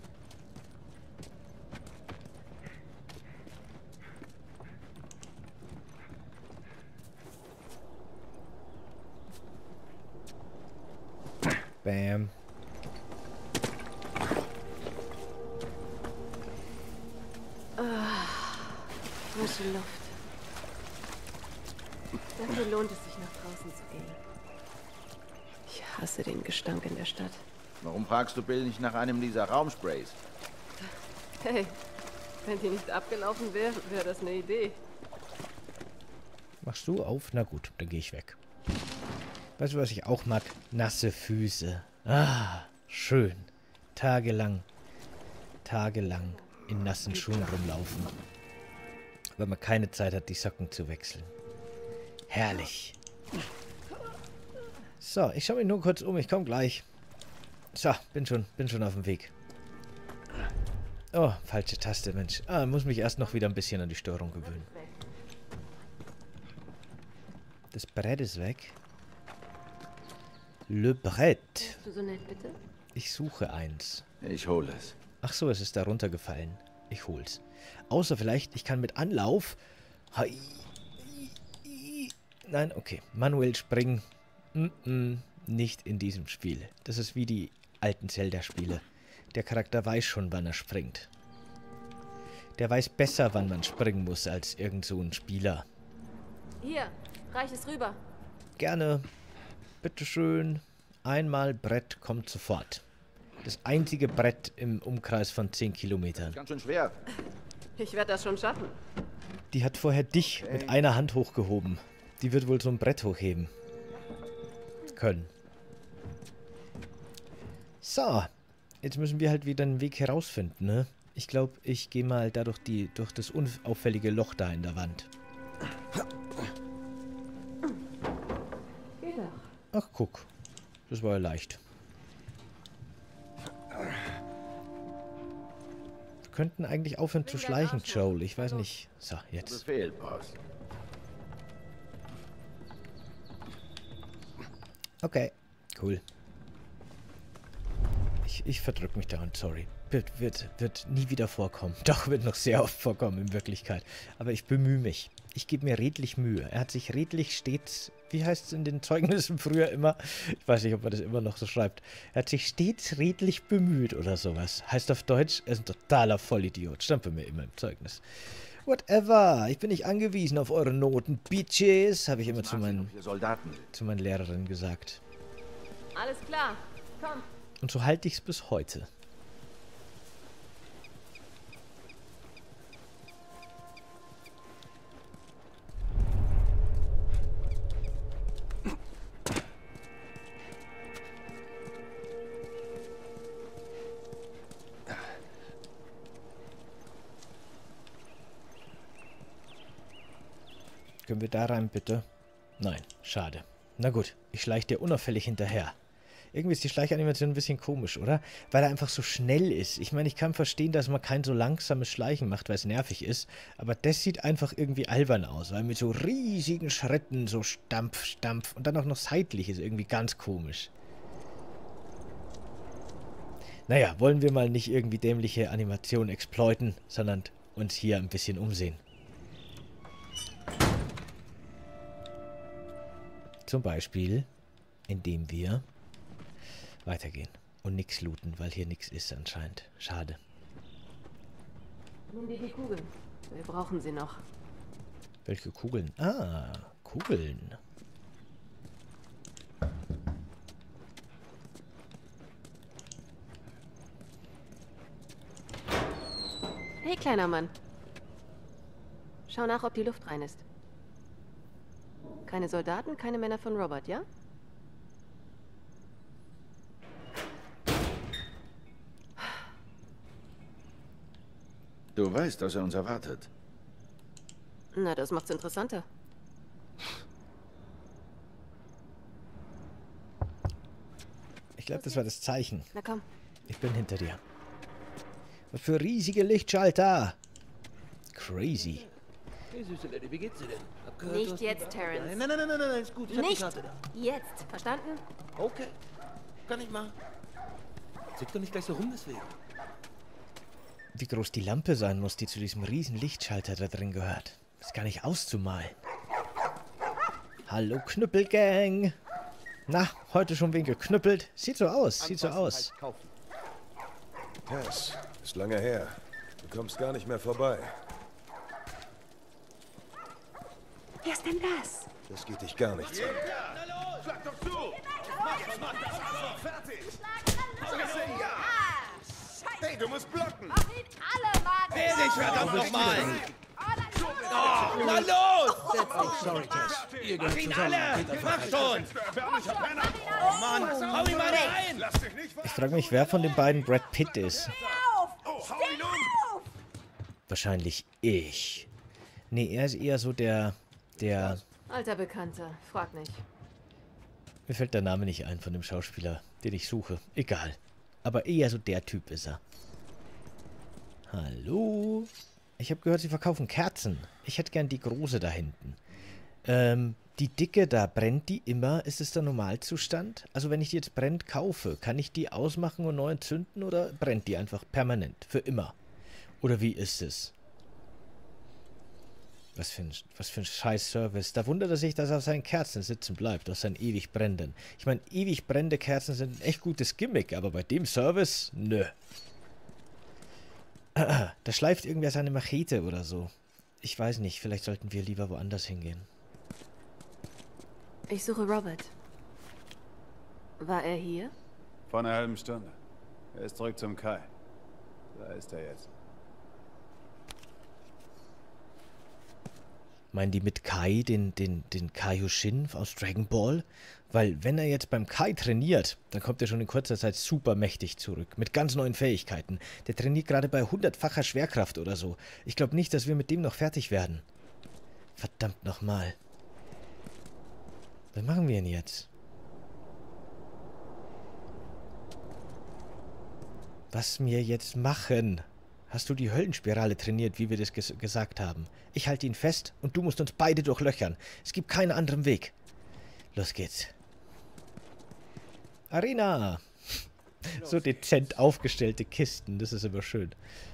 Bam. Frische Luft. Dafür lohnt es sich, nach draußen zu gehen. Ich hasse den Gestank in der Stadt. Warum fragst du Bill nicht nach einem dieser Raumsprays? Hey, wenn die nicht abgelaufen wäre, wäre das eine Idee. Machst du auf? Na gut, dann gehe ich weg. Weißt du, was ich auch mag? Nasse Füße. Ah, schön. Tagelang in nassen Schuhen rumlaufen. Weil man keine Zeit hat, die Socken zu wechseln. Herrlich. So, ich schaue mich nur kurz um. Ich komme gleich. So, bin schon auf dem Weg. Oh, falsche Taste, Mensch. Ah, muss mich erst noch wieder ein bisschen an die Steuerung gewöhnen. Das Brett ist weg. Le Brett. Bist du so nett, bitte? Ich suche eins. Ich hole es. Ach so, es ist da runtergefallen. Ich hol's. Außer vielleicht, ich kann mit Anlauf... Nein, okay. Manuell springen. Nicht in diesem Spiel. Das ist wie die alten Zelda-Spiele. Der Charakter weiß schon, wann er springt. Der weiß besser, wann man springen muss, als irgend so ein Spieler. Hier, reich es rüber. Gerne. Bitteschön. Einmal Brett kommt sofort. Das einzige Brett im Umkreis von 10 Kilometern. Ganz schön schwer. Ich werde das schon schaffen. Die hat vorher dich mit einer Hand hochgehoben. Die wird wohl so ein Brett hochheben können. So. Jetzt müssen wir halt wieder einen Weg herausfinden, ne? Ich glaube, ich gehe mal da durch das unauffällige Loch da in der Wand. Geht doch. Ach, guck. Das war ja leicht. Wir könnten eigentlich aufhören zu schleichen, Joel. Ich weiß nicht. So, jetzt. Befehl, Boss. Okay, cool. Ich verdrück mich daran, sorry. Wird nie wieder vorkommen. Doch, wird noch sehr oft vorkommen in Wirklichkeit. Aber ich bemühe mich. Ich gebe mir redlich Mühe. Er hat sich redlich stets... Wie heißt es in den Zeugnissen früher immer? Ich weiß nicht, ob man das immer noch so schreibt. Er hat sich stets redlich bemüht oder sowas. Heißt auf Deutsch, er ist ein totaler Vollidiot. Stand bei mir immer im Zeugnis. Whatever. Ich bin nicht angewiesen auf eure Noten, Bitches. Habe ich immer zu meinen Lehrerinnen gesagt. Alles klar. Komm. Und so halte ich es bis heute. Können wir da rein, bitte? Nein, schade. Na gut, ich schleiche dir unauffällig hinterher. Irgendwie ist die Schleichanimation ein bisschen komisch, oder? Weil er einfach so schnell ist. Ich meine, ich kann verstehen, dass man kein so langsames Schleichen macht, weil es nervig ist. Aber das sieht einfach irgendwie albern aus. Weil mit so riesigen Schritten, so Stampf, Stampf und dann auch noch seitlich ist irgendwie ganz komisch. Naja, wollen wir mal nicht irgendwie dämliche Animationen exploiten, sondern uns hier ein bisschen umsehen. Zum Beispiel, indem wir weitergehen und nichts looten, weil hier nichts ist anscheinend. Schade. Nimm dir die Kugeln. Wir brauchen sie noch. Welche Kugeln? Ah, Kugeln. Hey, kleiner Mann. Schau nach, ob die Luft rein ist. Keine Soldaten, keine Männer von Robert, ja? Du weißt, dass er uns erwartet. Na, das macht's interessanter. Ich glaube, das war das Zeichen. Na komm. Ich bin hinter dir. Was für riesige Lichtschalter. Crazy. Hey, süße Lady, wie geht's dir denn? Nicht jetzt, Terrence. Nein, ist gut. Ich hab die Nicht Karte da. jetzt. Verstanden? Okay. Kann ich machen. Zick doch nicht gleich so rum deswegen. Wie groß die Lampe sein muss, die zu diesem riesen Lichtschalter da drin gehört. Ist gar nicht auszumalen. Hallo Knüppelgang. Na, heute schon wen geknüppelt? Sieht so aus, sieht so aus. Tess, ist lange her. Du kommst gar nicht mehr vorbei. Wer ist denn das? Das geht dich gar nichts an. Schlag doch zu! Mach das! Fertig! Hey, du musst blocken! Mach ihn alle, Mann! Dreh dich, verdammt nochmal! Oh, na los! Sorry, Tess. Ihr Mach gehört ihn zusammen. alle! Mach schon! Oh Mann, hau ihn mal rein! Ich frage mich, wer von den beiden Brad Pitt ist. Wahrscheinlich ich. Nee, er ist eher so der... Alter Bekannter, frag nicht. Mir fällt der Name nicht ein von dem Schauspieler, den ich suche. Egal. Aber eher so der Typ ist er. Hallo? Ich habe gehört, sie verkaufen Kerzen. Ich hätte gern die große da hinten. Die dicke da, brennt die immer? Ist es der Normalzustand? Also wenn ich die jetzt brennend kaufe, kann ich die ausmachen und neu entzünden oder brennt die einfach permanent? Für immer? Oder wie ist es? Was für ein Scheiß-Service. Da wundert er sich, dass er auf seinen Kerzen sitzen bleibt, aus seinen ewig brennenden. Ich meine, ewig brennende Kerzen sind ein echt gutes Gimmick, aber bei dem Service, nö. Da schleift irgendwer seine Machete oder so. Ich weiß nicht, vielleicht sollten wir lieber woanders hingehen. Ich suche Robert. War er hier? Vor einer halben Stunde. Er ist zurück zum Kai. Da ist er jetzt. Meinen die mit Kai den Kaioshin aus Dragon Ball? Weil wenn er jetzt beim Kai trainiert, dann kommt er schon in kurzer Zeit super mächtig zurück. Mit ganz neuen Fähigkeiten. Der trainiert gerade bei 100-facher Schwerkraft oder so. Ich glaube nicht, dass wir mit dem noch fertig werden. Verdammt nochmal. Was machen wir denn jetzt? Was wir jetzt machen? Hast du die Höllenspirale trainiert, wie wir das gesagt haben? Ich halte ihn fest und du musst uns beide durchlöchern. Es gibt keinen anderen Weg. Los geht's. Arena! So dezent aufgestellte Kisten, das ist immer schön.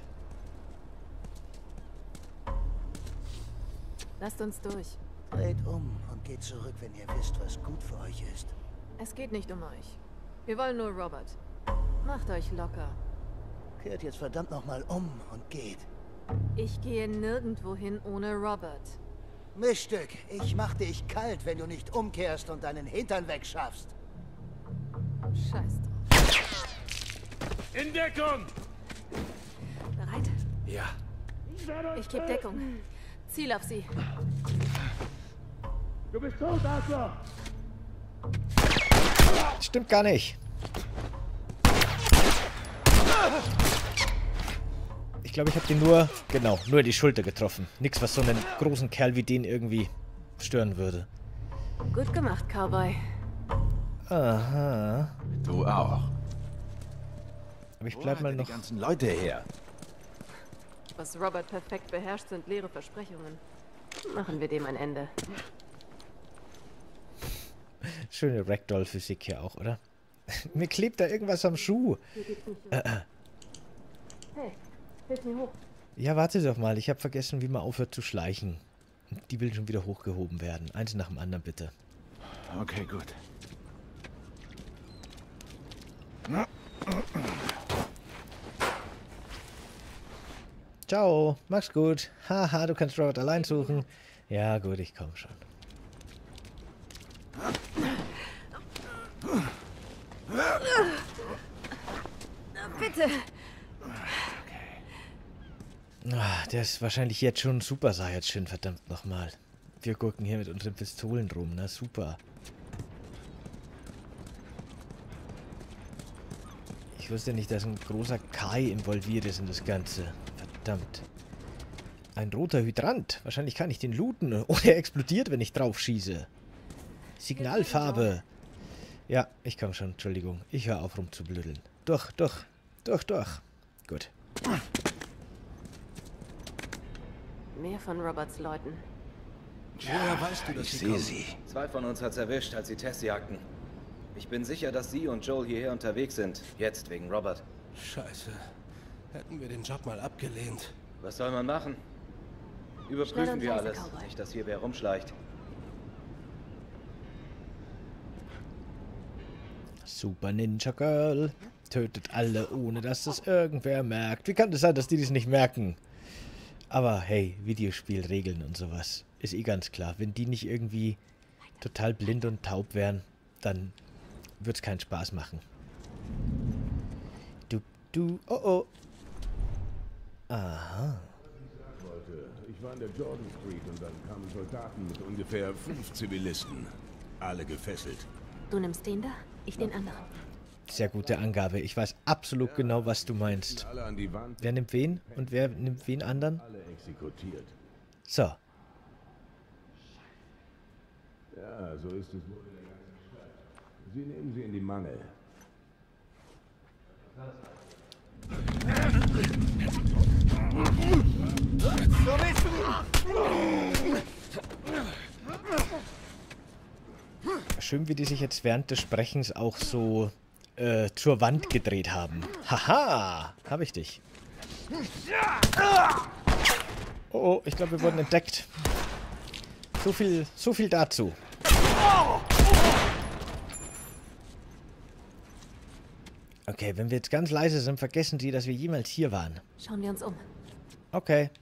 Lasst uns durch. Dreht um und geht zurück, wenn ihr wisst, was gut für euch ist. Es geht nicht um euch. Wir wollen nur Robert. Macht euch locker. Kehrt jetzt verdammt nochmal um und geht. Ich gehe nirgendwo hin ohne Robert. Miststück, ich mach dich kalt, wenn du nicht umkehrst und deinen Hintern wegschaffst. Scheiß drauf. In Deckung! Bereit? Ja. Ich gebe Deckung. Ziel auf sie. Du bist tot, Arthur! Stimmt gar nicht. Ich glaube, ich habe den nur in die Schulter getroffen. Nix, was so einen großen Kerl wie den irgendwie stören würde. Gut gemacht, Cowboy. Aha. Du auch. Aber ich bleib mal noch... Die ganzen Leute her. Was Robert perfekt beherrscht, sind leere Versprechungen. Machen wir dem ein Ende. Schöne Ragdoll-Physik hier auch, oder? Mir klebt da irgendwas am Schuh. Hey, hilf mir hoch. Ja, warte doch mal. Ich habe vergessen, wie man aufhört zu schleichen. Die will schon wieder hochgehoben werden. Eins nach dem anderen, bitte. Okay, gut. Ciao, mach's gut. Haha, du kannst Robert allein suchen. Ja, gut, ich komm schon. Bitte. Ah, der ist wahrscheinlich jetzt schon Super Saiyajin, verdammt nochmal. Wir gucken hier mit unseren Pistolen rum, na super. Ich wusste nicht, dass ein großer Kai involviert ist in das Ganze. Verdammt. Ein roter Hydrant. Wahrscheinlich kann ich den looten. Oder er explodiert, wenn ich drauf schieße. Signalfarbe. Ja, ich komm schon. Entschuldigung. Ich höre auf rumzublödeln. Durch. Gut. Mehr von Roberts Leuten. Woher weißt du, dass ich sehe sie. 2 von uns hat's erwischt, als sie Tess jagten. Ich bin sicher, dass sie und Joel hierher unterwegs sind. Jetzt wegen Robert. Scheiße. Hätten wir den Job mal abgelehnt. Was soll man machen? Überprüfen wir alles. Nicht, dass hier wer rumschleicht. Super Ninja Girl. Tötet alle, ohne dass es irgendwer merkt. Wie kann es sein, dass die das nicht merken? Aber hey, Videospielregeln und sowas. Ist eh ganz klar. Wenn die nicht irgendwie total blind und taub wären, dann wird es keinen Spaß machen. Oh. Aha. Ich war in der Jordan Street und dann kamen Soldaten mit ungefähr 5 Zivilisten. Alle gefesselt. Du nimmst den da, ich den anderen. Sehr gute Angabe. Ich weiß absolut genau, was du meinst. Wer nimmt wen und wer nimmt wen anderen? Alle exekutiert. So. Ja, so ist es wohl in der ganzen Stadt. Sie nehmen sie in die Mangel. Schön, wie die sich jetzt während des Sprechens auch so zur Wand gedreht haben. Haha, habe ich dich. Oh, ich glaube, wir wurden entdeckt. So viel dazu. Okay, wenn wir jetzt ganz leise sind, vergessen Sie, dass wir jemals hier waren. Schauen wir uns um. Okay.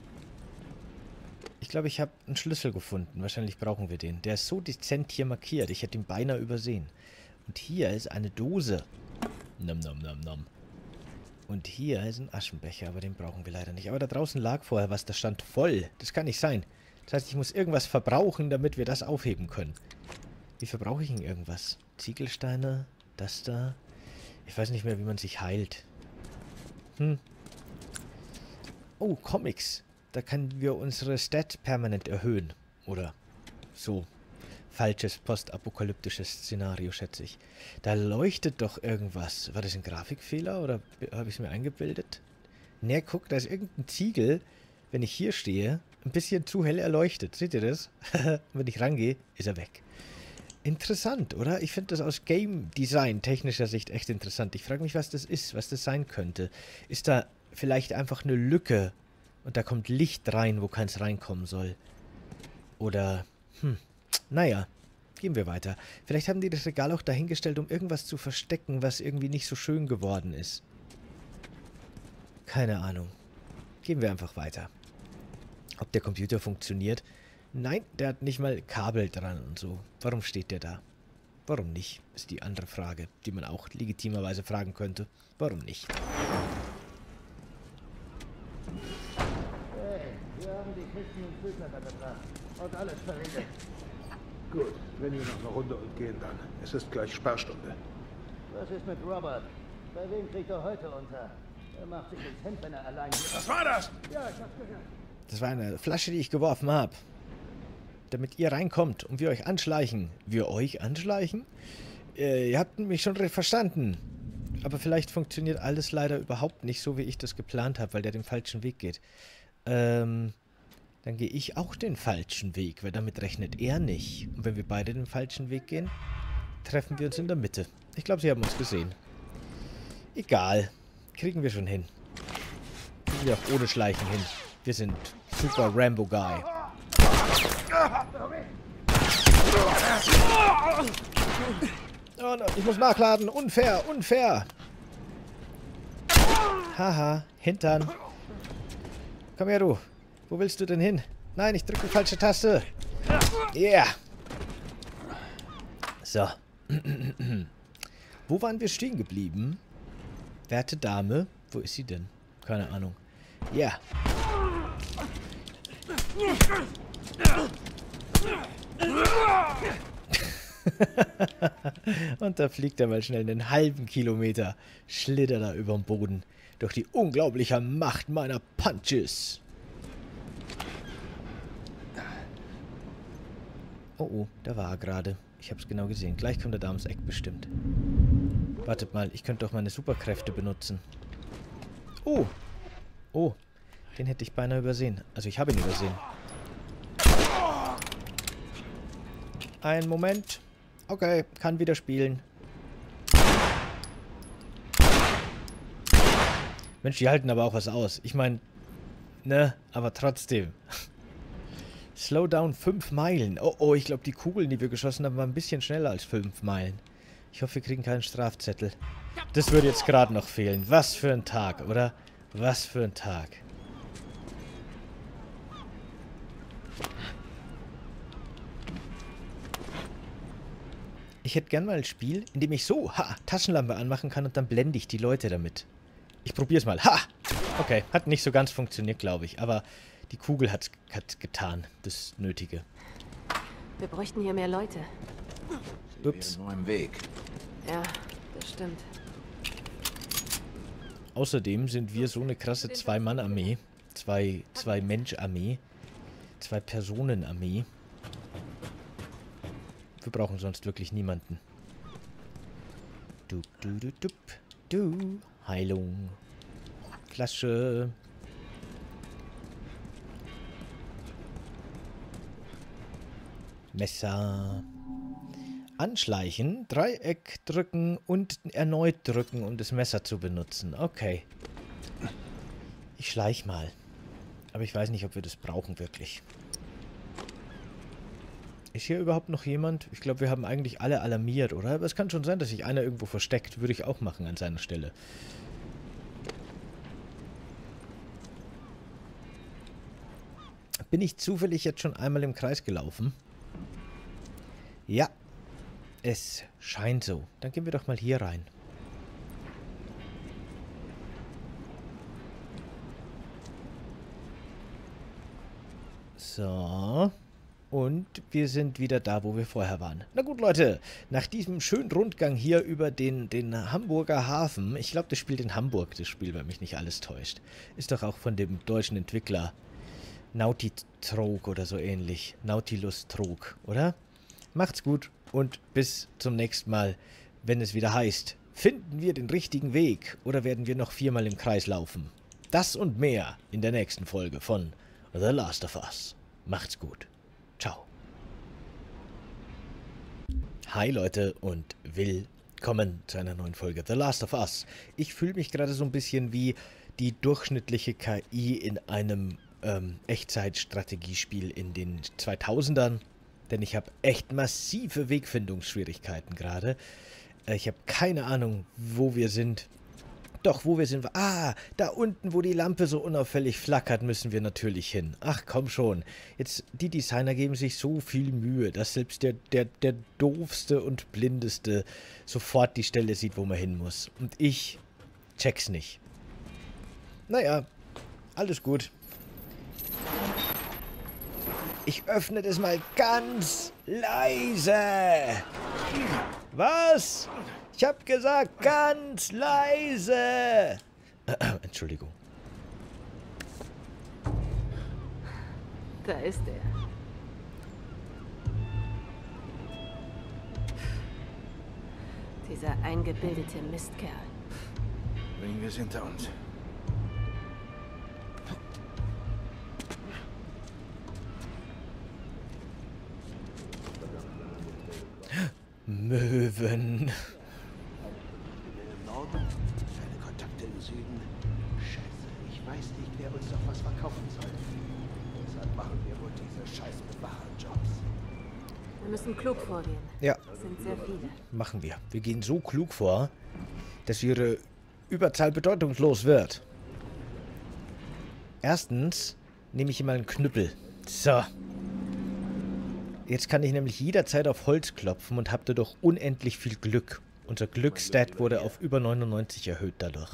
Ich glaube, ich habe einen Schlüssel gefunden. Wahrscheinlich brauchen wir den. Der ist so dezent hier markiert. Ich hätte ihn beinahe übersehen. Und hier ist eine Dose. Nom. Und hier ist ein Aschenbecher, aber den brauchen wir leider nicht. Aber da draußen lag vorher was, da stand voll. Das kann nicht sein. Das heißt, ich muss irgendwas verbrauchen, damit wir das aufheben können. Wie verbrauche ich denn irgendwas? Ziegelsteine, das da. Ich weiß nicht mehr, wie man sich heilt. Oh, Comics. Da können wir unsere Stat permanent erhöhen. Oder so. Falsches postapokalyptisches Szenario, schätze ich. Da leuchtet doch irgendwas. War das ein Grafikfehler oder habe ich es mir eingebildet? Ne, guck, da ist irgendein Ziegel, wenn ich hier stehe, ein bisschen zu hell erleuchtet. Seht ihr das? Wenn ich rangehe, ist er weg. Interessant, oder? Ich finde das aus Game Design technischer Sicht echt interessant. Ich frage mich, was das ist, was das sein könnte. Ist da vielleicht einfach eine Lücke und da kommt Licht rein, wo keins reinkommen soll? Oder, naja, gehen wir weiter. Vielleicht haben die das Regal auch dahingestellt, um irgendwas zu verstecken, was irgendwie nicht so schön geworden ist. Keine Ahnung. Gehen wir einfach weiter. Ob der Computer funktioniert? Nein, der hat nicht mal Kabel dran und so. Warum steht der da? Warum nicht? Ist die andere Frage, die man auch legitimerweise fragen könnte. Warum nicht? Hey, wir haben die Kisten und Füßler gebracht. Und alles verriegelt. Gut, wenn wir noch eine Runde und gehen dann. Es ist gleich Sperrstunde. Was ist mit Robert? Bei wem kriegt er heute unter? Er macht sich ins Hemd, wenn er allein hier ist. Was war das? Ja, ich hab's gehört. Das war eine Flasche, die ich geworfen habe. damit ihr reinkommt und wir euch anschleichen. Wir euch anschleichen? Ihr habt mich schon verstanden. Aber vielleicht funktioniert alles leider überhaupt nicht so, wie ich das geplant habe, weil der den falschen Weg geht. Dann gehe ich auch den falschen Weg, weil damit rechnet er nicht. Und wenn wir beide den falschen Weg gehen, treffen wir uns in der Mitte. Ich glaube, sie haben uns gesehen. Egal. Kriegen wir schon hin. Kriegen wir auch ohne Schleichen hin. Wir sind super Rambo-Guy. Oh, no, ich muss nachladen. Unfair, unfair. Haha, Hintern. Komm her, du. Wo willst du denn hin? Nein, ich drücke die falsche Taste. Yeah. So. Wo waren wir stehen geblieben? Werte Dame. Wo ist sie denn? Keine Ahnung. Ja. Und da fliegt er mal schnell einen halben Kilometer. Schlittert er über den Boden. Durch die unglaubliche Macht meiner Punches. Oh, oh, da war er gerade. Ich hab's genau gesehen. Gleich kommt er da ums Eck bestimmt. Wartet mal, ich könnte doch meine Superkräfte benutzen. Oh. Oh. Den hätte ich beinahe übersehen. Also ich habe ihn übersehen. Einen Moment. Okay, kann wieder spielen. Mensch, die halten aber auch was aus. Ich meine, ne, aber trotzdem. Slowdown 5 Meilen. Oh, oh, ich glaube, die Kugeln, die wir geschossen haben, waren ein bisschen schneller als 5 Meilen. Ich hoffe, wir kriegen keinen Strafzettel. Das würde jetzt gerade noch fehlen. Was für ein Tag, oder? Was für ein Tag. Ich hätte gern mal ein Spiel, in dem ich so, Taschenlampe anmachen kann und dann blende ich die Leute damit. Ich probiere es mal. Okay, hat nicht so ganz funktioniert, glaube ich. Aber die Kugel hat getan, das Nötige. Wir bräuchten hier mehr Leute. Ups. Nur im Weg. Ja, das stimmt. Außerdem sind wir so eine krasse Zwei-Mann-Armee. Zwei-Mensch-Armee. Zwei-Personen-Armee. Wir brauchen sonst wirklich niemanden. Du. Heilung. Flasche. Messer. Anschleichen, Dreieck drücken und erneut drücken, um das Messer zu benutzen. Okay. Ich schleich mal. Aber ich weiß nicht, ob wir das brauchen wirklich. Ist hier überhaupt noch jemand? Ich glaube, wir haben eigentlich alle alarmiert, oder? Aber es kann schon sein, dass sich einer irgendwo versteckt. Würde ich auch machen an seiner Stelle. Bin ich zufällig jetzt schon einmal im Kreis gelaufen? Ja. Es scheint so. Dann gehen wir doch mal hier rein. So. Und wir sind wieder da, wo wir vorher waren. Na gut, Leute. Nach diesem schönen Rundgang hier über den Hamburger Hafen. Ich glaube, das spielt in Hamburg, das Spiel, wenn mich nicht alles täuscht. Ist doch auch von dem deutschen Entwickler Nautitrog oder so ähnlich. Nautilus Trog, oder? Macht's gut und bis zum nächsten Mal, wenn es wieder heißt, finden wir den richtigen Weg oder werden wir noch 4-mal im Kreis laufen? Das und mehr in der nächsten Folge von The Last of Us. Macht's gut. Ciao. Hi Leute und willkommen zu einer neuen Folge The Last of Us. Ich fühle mich gerade so ein bisschen wie die durchschnittliche KI in einem Echtzeitstrategiespiel in den 2000ern. Denn ich habe echt massive Wegfindungsschwierigkeiten gerade. Ich habe keine Ahnung, wo wir sind. Doch, wo wir sind. Ah, da unten, wo die Lampe so unauffällig flackert, müssen wir natürlich hin. Ach, komm schon. Jetzt, die Designer geben sich so viel Mühe, dass selbst der doofste und blindeste sofort die Stelle sieht, wo man hin muss. Und ich check's nicht. Naja, alles gut. Ich öffne das mal ganz leise. Was? Ich habe gesagt, ganz leise. Entschuldigung. Da ist er. Dieser eingebildete Mistkerl. Bringen wir es hinter uns. Möwen. Im Norden, keine Kontakte im Süden. Scheiße, ich weiß nicht, wer uns noch was verkaufen soll. Deshalb machen wir wohl diese scheiß Bewacherjobs. Wir müssen klug vorgehen. Ja. Es sind sehr viele. Machen wir. Wir gehen so klug vor, dass ihre Überzahl bedeutungslos wird. Erstens nehme ich immer einen Knüppel. So. Jetzt kann ich nämlich jederzeit auf Holz klopfen und habe dadurch unendlich viel Glück. Unser Glücksstat wurde auf über 99 erhöht dadurch.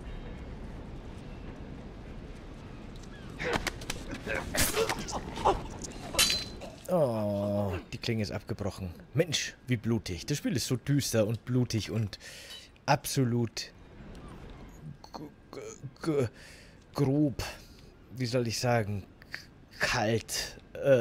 Oh, die Klinge ist abgebrochen. Mensch, wie blutig. Das Spiel ist so düster und blutig und absolut grob. Wie soll ich sagen? Kalt.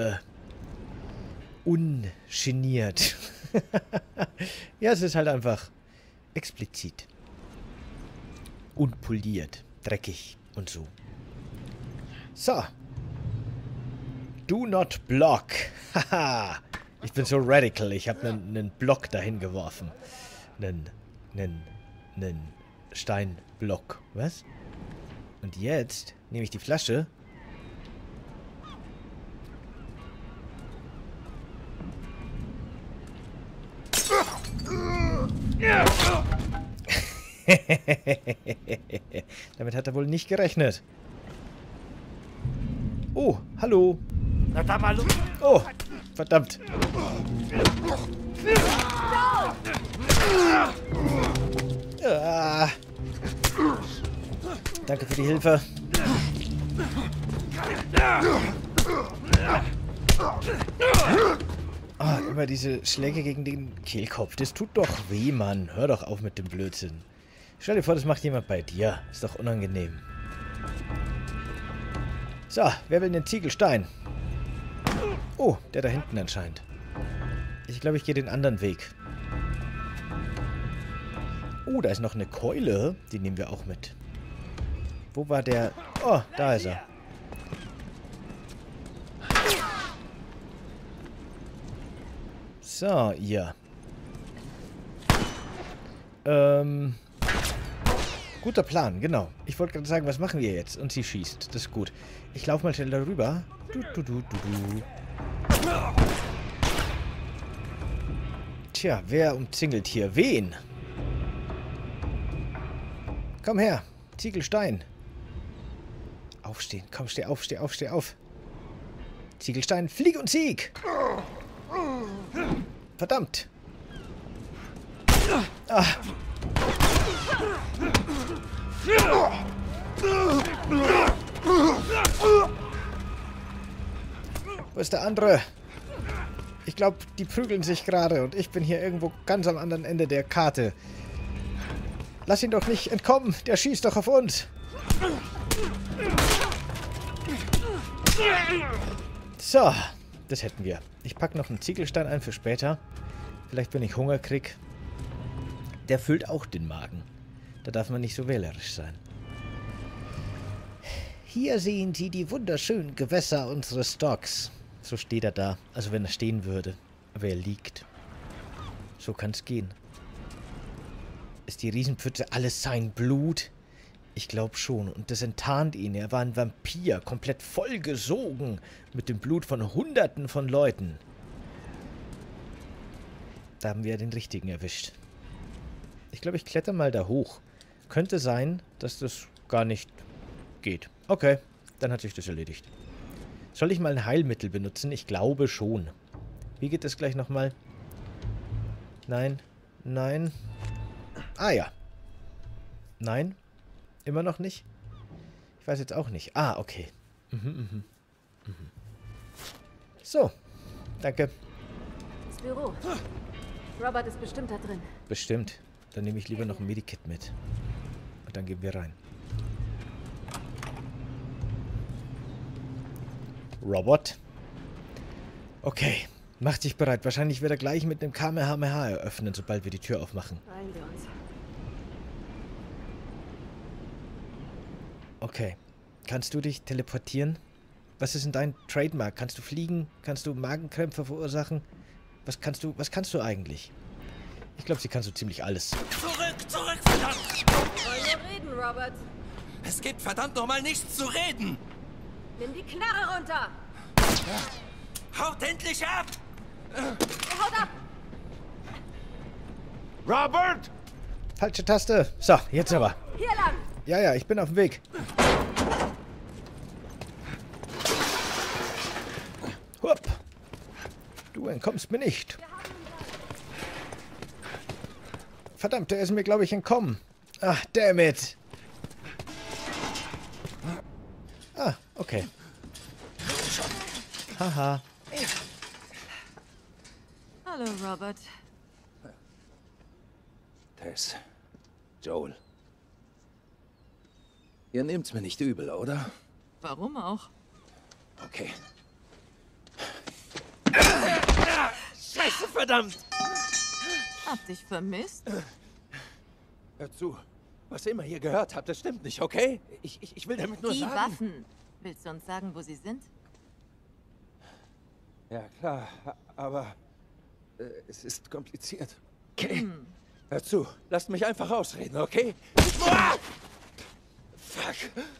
Ungeniert. Ja, es ist halt einfach explizit. Unpoliert. Dreckig und so. So. Do not block. Haha. Ich bin so radical. Ich habe einen Block dahin geworfen. Einen Steinblock. Was? Und jetzt nehme ich die Flasche. Damit hat er wohl nicht gerechnet. Oh, hallo. Oh, verdammt. Ah. Danke für die Hilfe. Ah, immer diese Schläge gegen den Kehlkopf. Das tut doch weh, Mann. Hör doch auf mit dem Blödsinn. Stell dir vor, das macht jemand bei dir. Ist doch unangenehm. So, wer will den Ziegelstein? Oh, der da hinten anscheinend. Ich glaube, ich gehe den anderen Weg. Oh, da ist noch eine Keule. Die nehmen wir auch mit. Wo war der? Oh, da ist er. So, ihr. Guter Plan, genau. Ich wollte gerade sagen, was machen wir jetzt? Und sie schießt. Das ist gut. Ich laufe mal schnell darüber. Tja, wer umzingelt hier wen? Komm her. Ziegelstein. Aufstehen. Komm, steh auf, steh auf, steh auf. Ziegelstein, Flieg und Sieg. Verdammt. Ah. Wo ist der andere? Ich glaube, die prügeln sich gerade und ich bin hier irgendwo ganz am anderen Ende der Karte. Lass ihn doch nicht entkommen. Der schießt doch auf uns. So, das hätten wir. Ich packe noch einen Ziegelstein ein für später. Vielleicht, wenn ich Hunger krieg. Der füllt auch den Magen. Da darf man nicht so wählerisch sein. Hier sehen Sie die wunderschönen Gewässer unseres Docks. So steht er da. Also wenn er stehen würde. Aber er liegt. So kann es gehen. Ist die Riesenpfütze alles sein Blut? Ich glaube schon. Und das enttarnt ihn. Er war ein Vampir. Komplett vollgesogen. Mit dem Blut von Hunderten von Leuten. Da haben wir den richtigen erwischt. Ich glaube, ich kletter mal da hoch. Könnte sein, dass das gar nicht geht. Okay, dann hat sich das erledigt. Soll ich mal ein Heilmittel benutzen? Ich glaube schon. Wie geht das gleich nochmal? Nein. Nein. Ah ja. Nein. Immer noch nicht? Ich weiß jetzt auch nicht. Ah, okay. So. Danke. Das Büro. Robert ist bestimmt da drin. Bestimmt. Dann nehme ich lieber noch ein Medikit mit. Und dann gehen wir rein. Robot. Okay. Macht sich bereit. Wahrscheinlich wird er gleich mit einem Kamehameha eröffnen, sobald wir die Tür aufmachen. Beeilen wir uns. Okay. Kannst du dich teleportieren? Was ist denn dein Trademark? Kannst du fliegen? Kannst du Magenkrämpfe verursachen? Was kannst du eigentlich? Ich glaube, sie kannst so ziemlich alles. Zurück, verdammt! Wir wollen nur reden, Robert. Es gibt verdammt nochmal nichts zu reden! Nimm die Knarre runter! Haut endlich ab! Haut ab! Robert! Falsche Taste. So, jetzt aber. Hier lang! Ja, ich bin auf dem Weg. Hup. Du entkommst mir nicht. Verdammt, der ist mir, glaube ich, entkommen. Ach, damn it. Ah, okay. Haha. Hallo, Robert. Tess. Joel. Ihr nehmt's mir nicht übel, oder? Warum auch? Okay. Scheiße, verdammt! Hab dich vermisst? Hört zu. Was ihr immer hier gehört habt, das stimmt nicht, okay? Ich will damit nur Die sagen... Waffen. Willst du uns sagen, wo sie sind? Ja, klar. Aber... es ist kompliziert. Okay. Hört zu. Lasst mich einfach ausreden, okay? Fuck.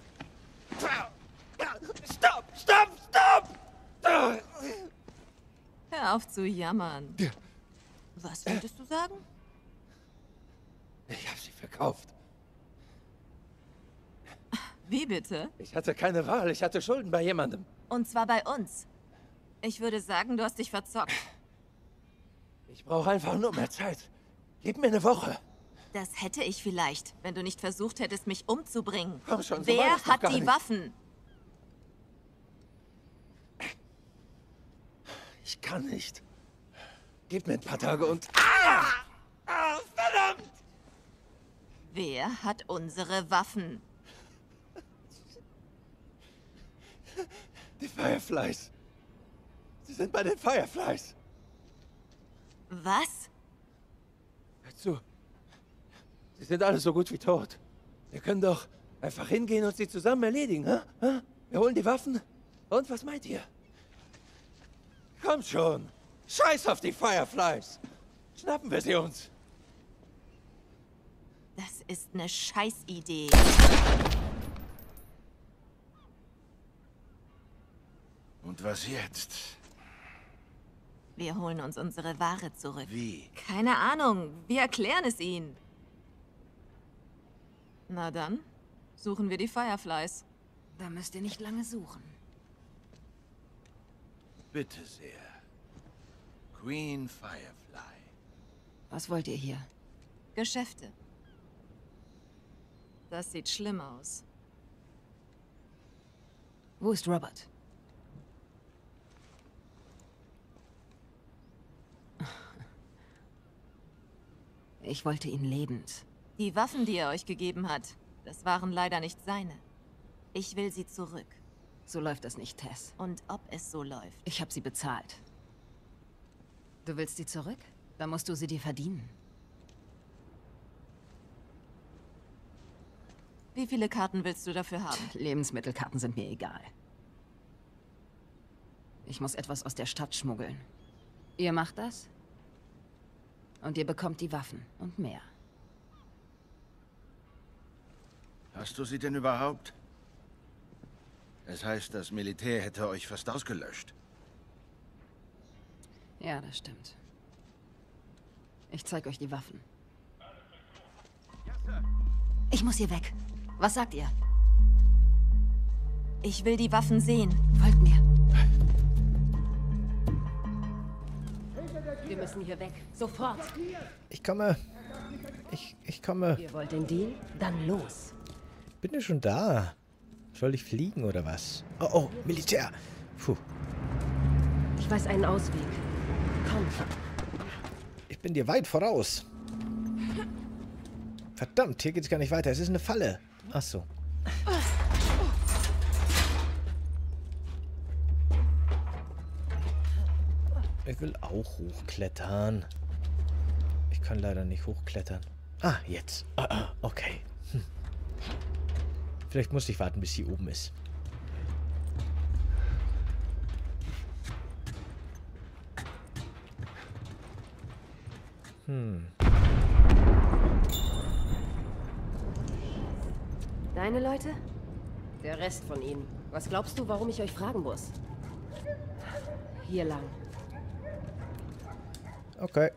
Stopp! Hör auf zu jammern. Was wolltest du sagen? Ich habe sie verkauft. Wie bitte? Ich hatte keine Wahl. Ich hatte Schulden bei jemandem. Und zwar bei uns. Ich würde sagen, du hast dich verzockt. Ich brauche einfach nur mehr Zeit. Gib mir eine Woche. Das hätte ich vielleicht, wenn du nicht versucht hättest, mich umzubringen. Komm schon, so war Wer das doch hat gar die nicht. Waffen? Ich kann nicht. Gib mir ein paar Tage und... verdammt! Wer hat unsere Waffen? Die Fireflies. Sie sind bei den Fireflies. Was? Hör zu. Sie sind alle so gut wie tot. Wir können doch einfach hingehen und sie zusammen erledigen, hä? Wir holen die Waffen. Und was meint ihr? Kommt schon. Scheiß auf die Fireflies. Schnappen wir sie uns. Das ist eine Scheißidee. Und was jetzt? Wir holen uns unsere Ware zurück. Wie? Keine Ahnung. Wir erklären es ihnen. Na dann, suchen wir die Fireflies. Da müsst ihr nicht lange suchen. Bitte sehr. Queen Firefly. Was wollt ihr hier? Geschäfte. Das sieht schlimm aus. Wo ist Robert? Ich wollte ihn lebend. Die Waffen, die er euch gegeben hat, das waren leider nicht seine. Ich will sie zurück. So läuft das nicht, Tess. Und ob es so läuft. Ich habe sie bezahlt. Du willst sie zurück? Dann musst du sie dir verdienen. Wie viele Karten willst du dafür haben? Lebensmittelkarten sind mir egal. Ich muss etwas aus der Stadt schmuggeln. Ihr macht das? Und ihr bekommt die Waffen und mehr. Hast du sie denn überhaupt? Es heißt, das Militär hätte euch fast ausgelöscht. Ja, das stimmt. Ich zeige euch die Waffen. Ich muss hier weg. Was sagt ihr? Ich will die Waffen sehen. Folgt mir. Wir müssen hier weg. Sofort. Ich komme. Ich komme. Ihr wollt den Deal? Dann los. Bin ja schon da. Soll ich fliegen oder was? Oh, Militär. Puh. Ich weiß einen Ausweg. Komm. Ich bin dir weit voraus. Verdammt, hier geht's gar nicht weiter. Es ist eine Falle. Ach so. Ich will auch hochklettern. Ich kann leider nicht hochklettern. Ah, jetzt. Okay. Vielleicht muss ich warten, bis sie oben ist. Deine Leute? Der Rest von ihnen. Was glaubst du, warum ich euch fragen muss? Hier lang. Okay.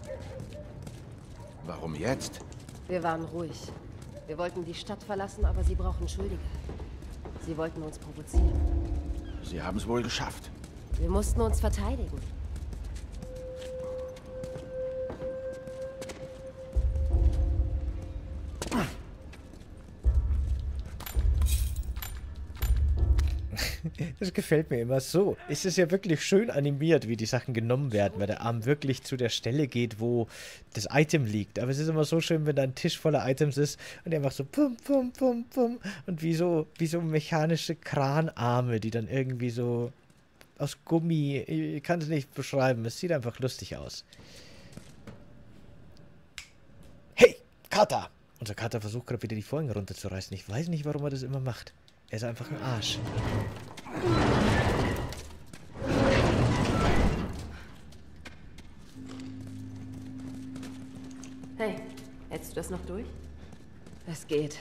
Warum jetzt? Wir waren ruhig. Wir wollten die Stadt verlassen, aber sie brauchen Schuldige. Sie wollten uns provozieren. Sie haben es wohl geschafft. Wir mussten uns verteidigen. Das gefällt mir immer so. Es ist ja wirklich schön animiert, wie die Sachen genommen werden, weil der Arm wirklich zu der Stelle geht, wo das Item liegt. Aber es ist immer so schön, wenn da ein Tisch voller Items ist und einfach so pum, pum, pum, pum und wie so mechanische Kranarme, die dann irgendwie so aus Gummi, ich kann es nicht beschreiben, es sieht einfach lustig aus. Hey, Carter! Unser Carter versucht gerade wieder die Vorhänge runterzureißen. Ich weiß nicht, warum er das immer macht. Er ist einfach ein Arsch. Hey, hältst du das noch durch? Es geht.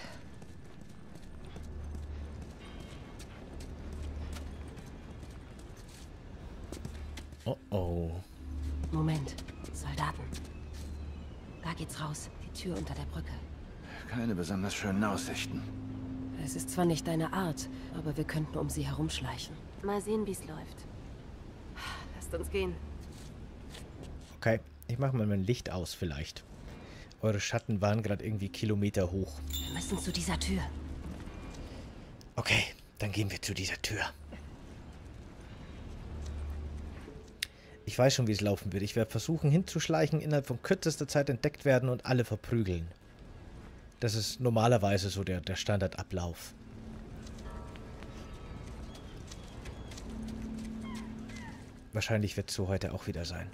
Oh oh. Moment, Soldaten. Da geht's raus, die Tür unter der Brücke. Keine besonders schönen Aussichten. Es ist zwar nicht deine Art, aber wir könnten um sie herumschleichen. Mal sehen, wie es läuft. Lasst uns gehen. Okay, ich mache mal mein Licht aus vielleicht. Eure Schatten waren gerade irgendwie Kilometer hoch. Wir müssen zu dieser Tür. Okay, dann gehen wir zu dieser Tür. Ich weiß schon, wie es laufen wird. Ich werde versuchen hinzuschleichen, innerhalb von kürzester Zeit entdeckt werden und alle verprügeln. Das ist normalerweise so der Standardablauf. Wahrscheinlich wird es so heute auch wieder sein.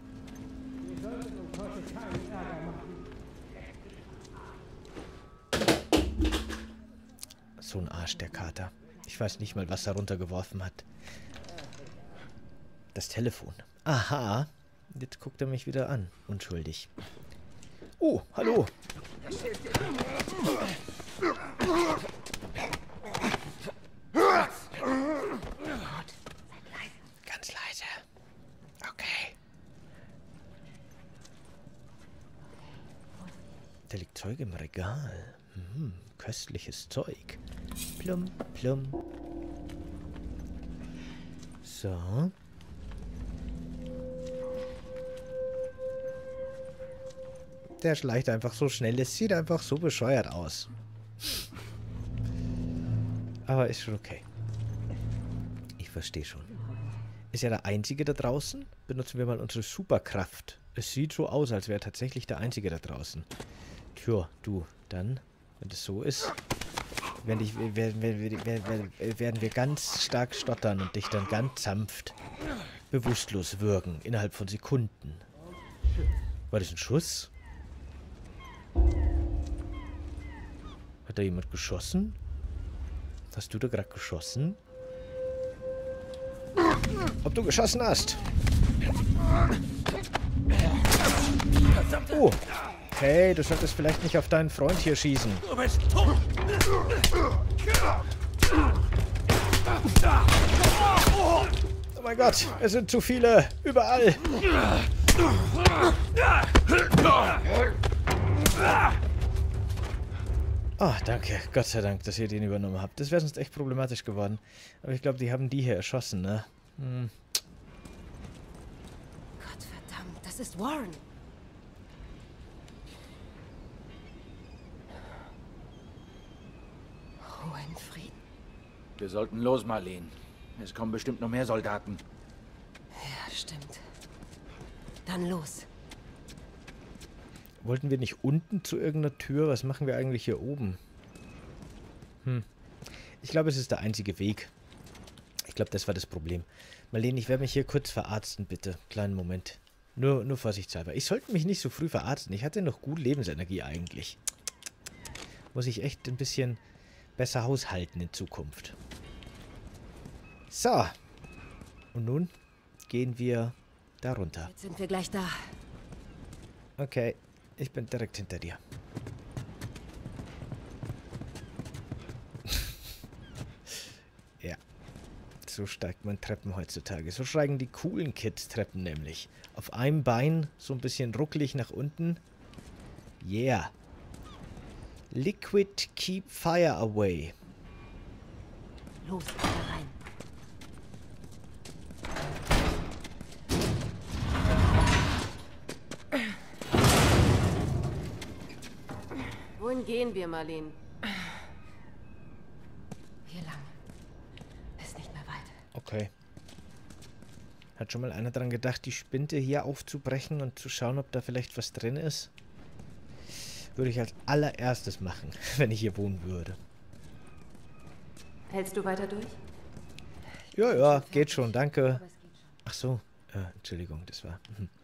So ein Arsch, der Kater. Ich weiß nicht mal, was er runtergeworfen hat. Das Telefon. Aha. Jetzt guckt er mich wieder an. Unschuldig. Oh, hallo. Ganz leise. Okay. Da liegt Zeug im Regal. Köstliches Zeug. Plum, plum. So. Der schleicht einfach so schnell. Es sieht einfach so bescheuert aus. Aber ist schon okay. Ich verstehe schon. Ist ja der Einzige da draußen? Benutzen wir mal unsere Superkraft. Es sieht so aus, als wäre tatsächlich der Einzige da draußen. Tja, du, dann, wenn das so ist, werden wir ganz stark stottern und dich dann ganz sanft bewusstlos würgen, innerhalb von Sekunden. War das ein Schuss? Hat da jemand geschossen? Hast du da gerade geschossen? Ob du geschossen hast? Oh. Hey, du solltest vielleicht nicht auf deinen Freund hier schießen. Du bist tot! Oh mein Gott, es sind zu viele. Überall. Oh, danke. Gott sei Dank, dass ihr den übernommen habt. Das wäre sonst echt problematisch geworden. Aber ich glaube, die haben die hier erschossen, ne? Gott verdammt, das ist Warren. Ruhe in Frieden. Wir sollten los, Marlene. Es kommen bestimmt noch mehr Soldaten. Ja, stimmt. Dann los. Wollten wir nicht unten zu irgendeiner Tür? Was machen wir eigentlich hier oben? Ich glaube, es ist der einzige Weg. Ich glaube, das war das Problem. Marlene, ich werde mich hier kurz verarzten, bitte. Kleinen Moment. Nur vorsichtshalber. Ich sollte mich nicht so früh verarzten. Ich hatte noch gut Lebensenergie eigentlich. Muss ich echt ein bisschen besser haushalten in Zukunft. So. Und nun gehen wir da runter. Jetzt sind wir gleich da. Okay, ich bin direkt hinter dir. Ja. So steigt man Treppen heutzutage. So steigen die coolen Kids Treppen nämlich. Auf einem Bein, so ein bisschen ruckelig nach unten. Yeah. Liquid keep fire away. Los, da rein. Wohin gehen wir, Marlene? Hier lang. Ist nicht mehr weit. Okay. Hat schon mal einer dran gedacht, die Spinte hier aufzubrechen und zu schauen, ob da vielleicht was drin ist? Würde ich als allererstes machen, wenn ich hier wohnen würde. Hältst du weiter durch? Ja, geht schon, danke. Ach so, Entschuldigung, das war...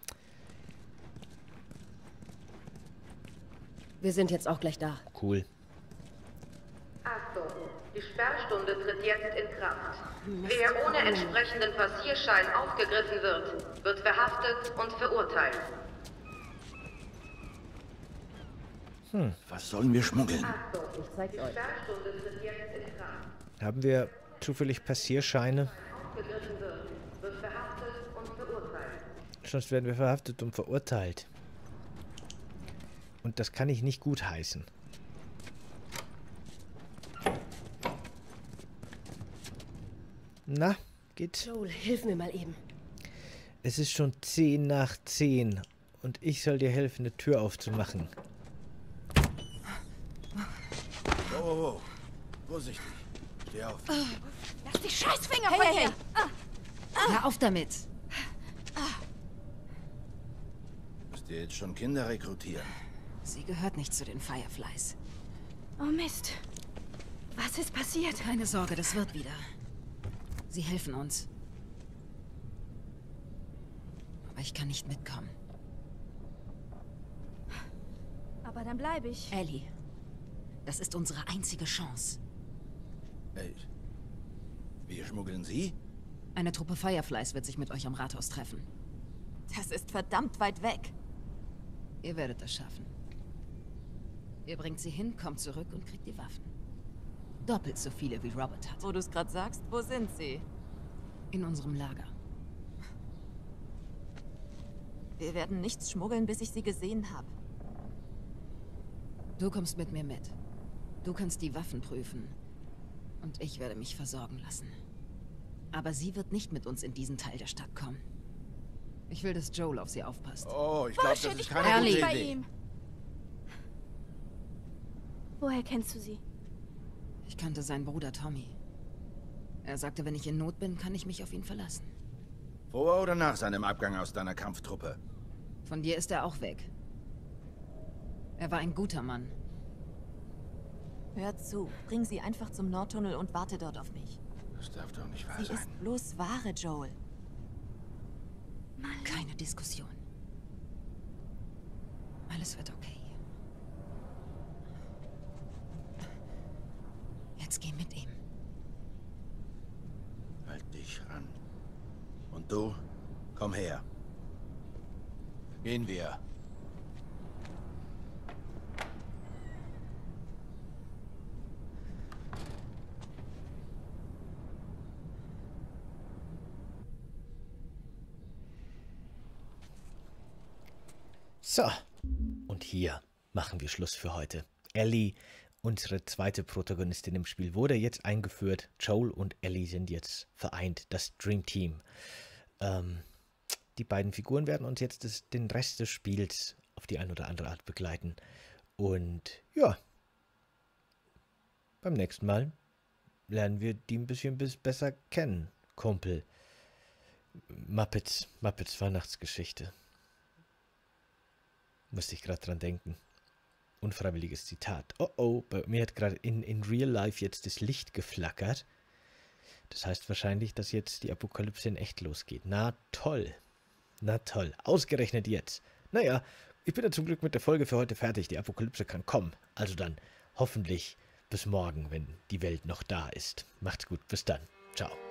Wir sind jetzt auch gleich da. Cool. Achtung, die Sperrstunde tritt jetzt in Kraft. Wer ohne entsprechenden Passierschein aufgegriffen wird, wird verhaftet und verurteilt. Was sollen wir schmuggeln? Achtung, ich zeig's euch. Die Sperrstunde tritt jetzt in Kraft. Haben wir zufällig Passierscheine? Aufgegriffen wird verhaftet und verurteilt. Sonst werden wir verhaftet und verurteilt. Und das kann ich nicht gutheißen. Na, geht's? Joel, hilf mir mal eben. Es ist schon 10 nach 10 und ich soll dir helfen, eine Tür aufzumachen. Oh, vorsichtig. Steh auf. Lass die Scheißfinger von mir! Hör auf damit! Müsst ihr jetzt schon Kinder rekrutieren? Sie gehört nicht zu den Fireflies. Oh Mist. Was ist passiert? Keine Sorge, das wird wieder. Sie helfen uns. Aber ich kann nicht mitkommen. Aber dann bleibe ich. Ellie, das ist unsere einzige Chance. Hey, wir schmuggeln sie? Eine Truppe Fireflies wird sich mit euch am Rathaus treffen. Das ist verdammt weit weg. Ihr werdet das schaffen. Ihr bringt sie hin, kommt zurück und kriegt die Waffen. Doppelt so viele wie Robert hat. Wo du es gerade sagst, wo sind sie? In unserem Lager. Wir werden nichts schmuggeln, bis ich sie gesehen habe. Du kommst mit mir mit. Du kannst die Waffen prüfen. Und ich werde mich versorgen lassen. Aber sie wird nicht mit uns in diesen Teil der Stadt kommen. Ich will, dass Joel auf sie aufpasst. Oh, ich glaube, das ist keine gute Idee. Woher kennst du sie? Ich kannte seinen Bruder Tommy. Er sagte, wenn ich in Not bin, kann ich mich auf ihn verlassen. Vor oder nach seinem Abgang aus deiner Kampftruppe? Von dir ist er auch weg. Er war ein guter Mann. Hör zu, bring sie einfach zum Nordtunnel und warte dort auf mich. Das darf doch nicht wahr Sie sein. ist bloß Ware, Joel. Keine Diskussion. Alles wird okay. Jetzt geh mit ihm. Halt dich ran. Und du, komm her. Gehen wir. So, und hier machen wir Schluss für heute. Ellie, unsere zweite Protagonistin im Spiel, wurde jetzt eingeführt. Joel und Ellie sind jetzt vereint, das Dream Team. Die beiden Figuren werden uns jetzt den Rest des Spiels auf die eine oder andere Art begleiten. Und ja, beim nächsten Mal lernen wir die ein bisschen besser kennen, Kumpel. Muppets Weihnachtsgeschichte. Musste ich gerade dran denken. Unfreiwilliges Zitat. Oh, bei mir hat gerade in Real Life jetzt das Licht geflackert. Das heißt wahrscheinlich, dass jetzt die Apokalypse in echt losgeht. Na toll. Na toll. Ausgerechnet jetzt. Naja, ich bin ja zum Glück mit der Folge für heute fertig. Die Apokalypse kann kommen. Also dann hoffentlich bis morgen, wenn die Welt noch da ist. Macht's gut. Bis dann. Ciao.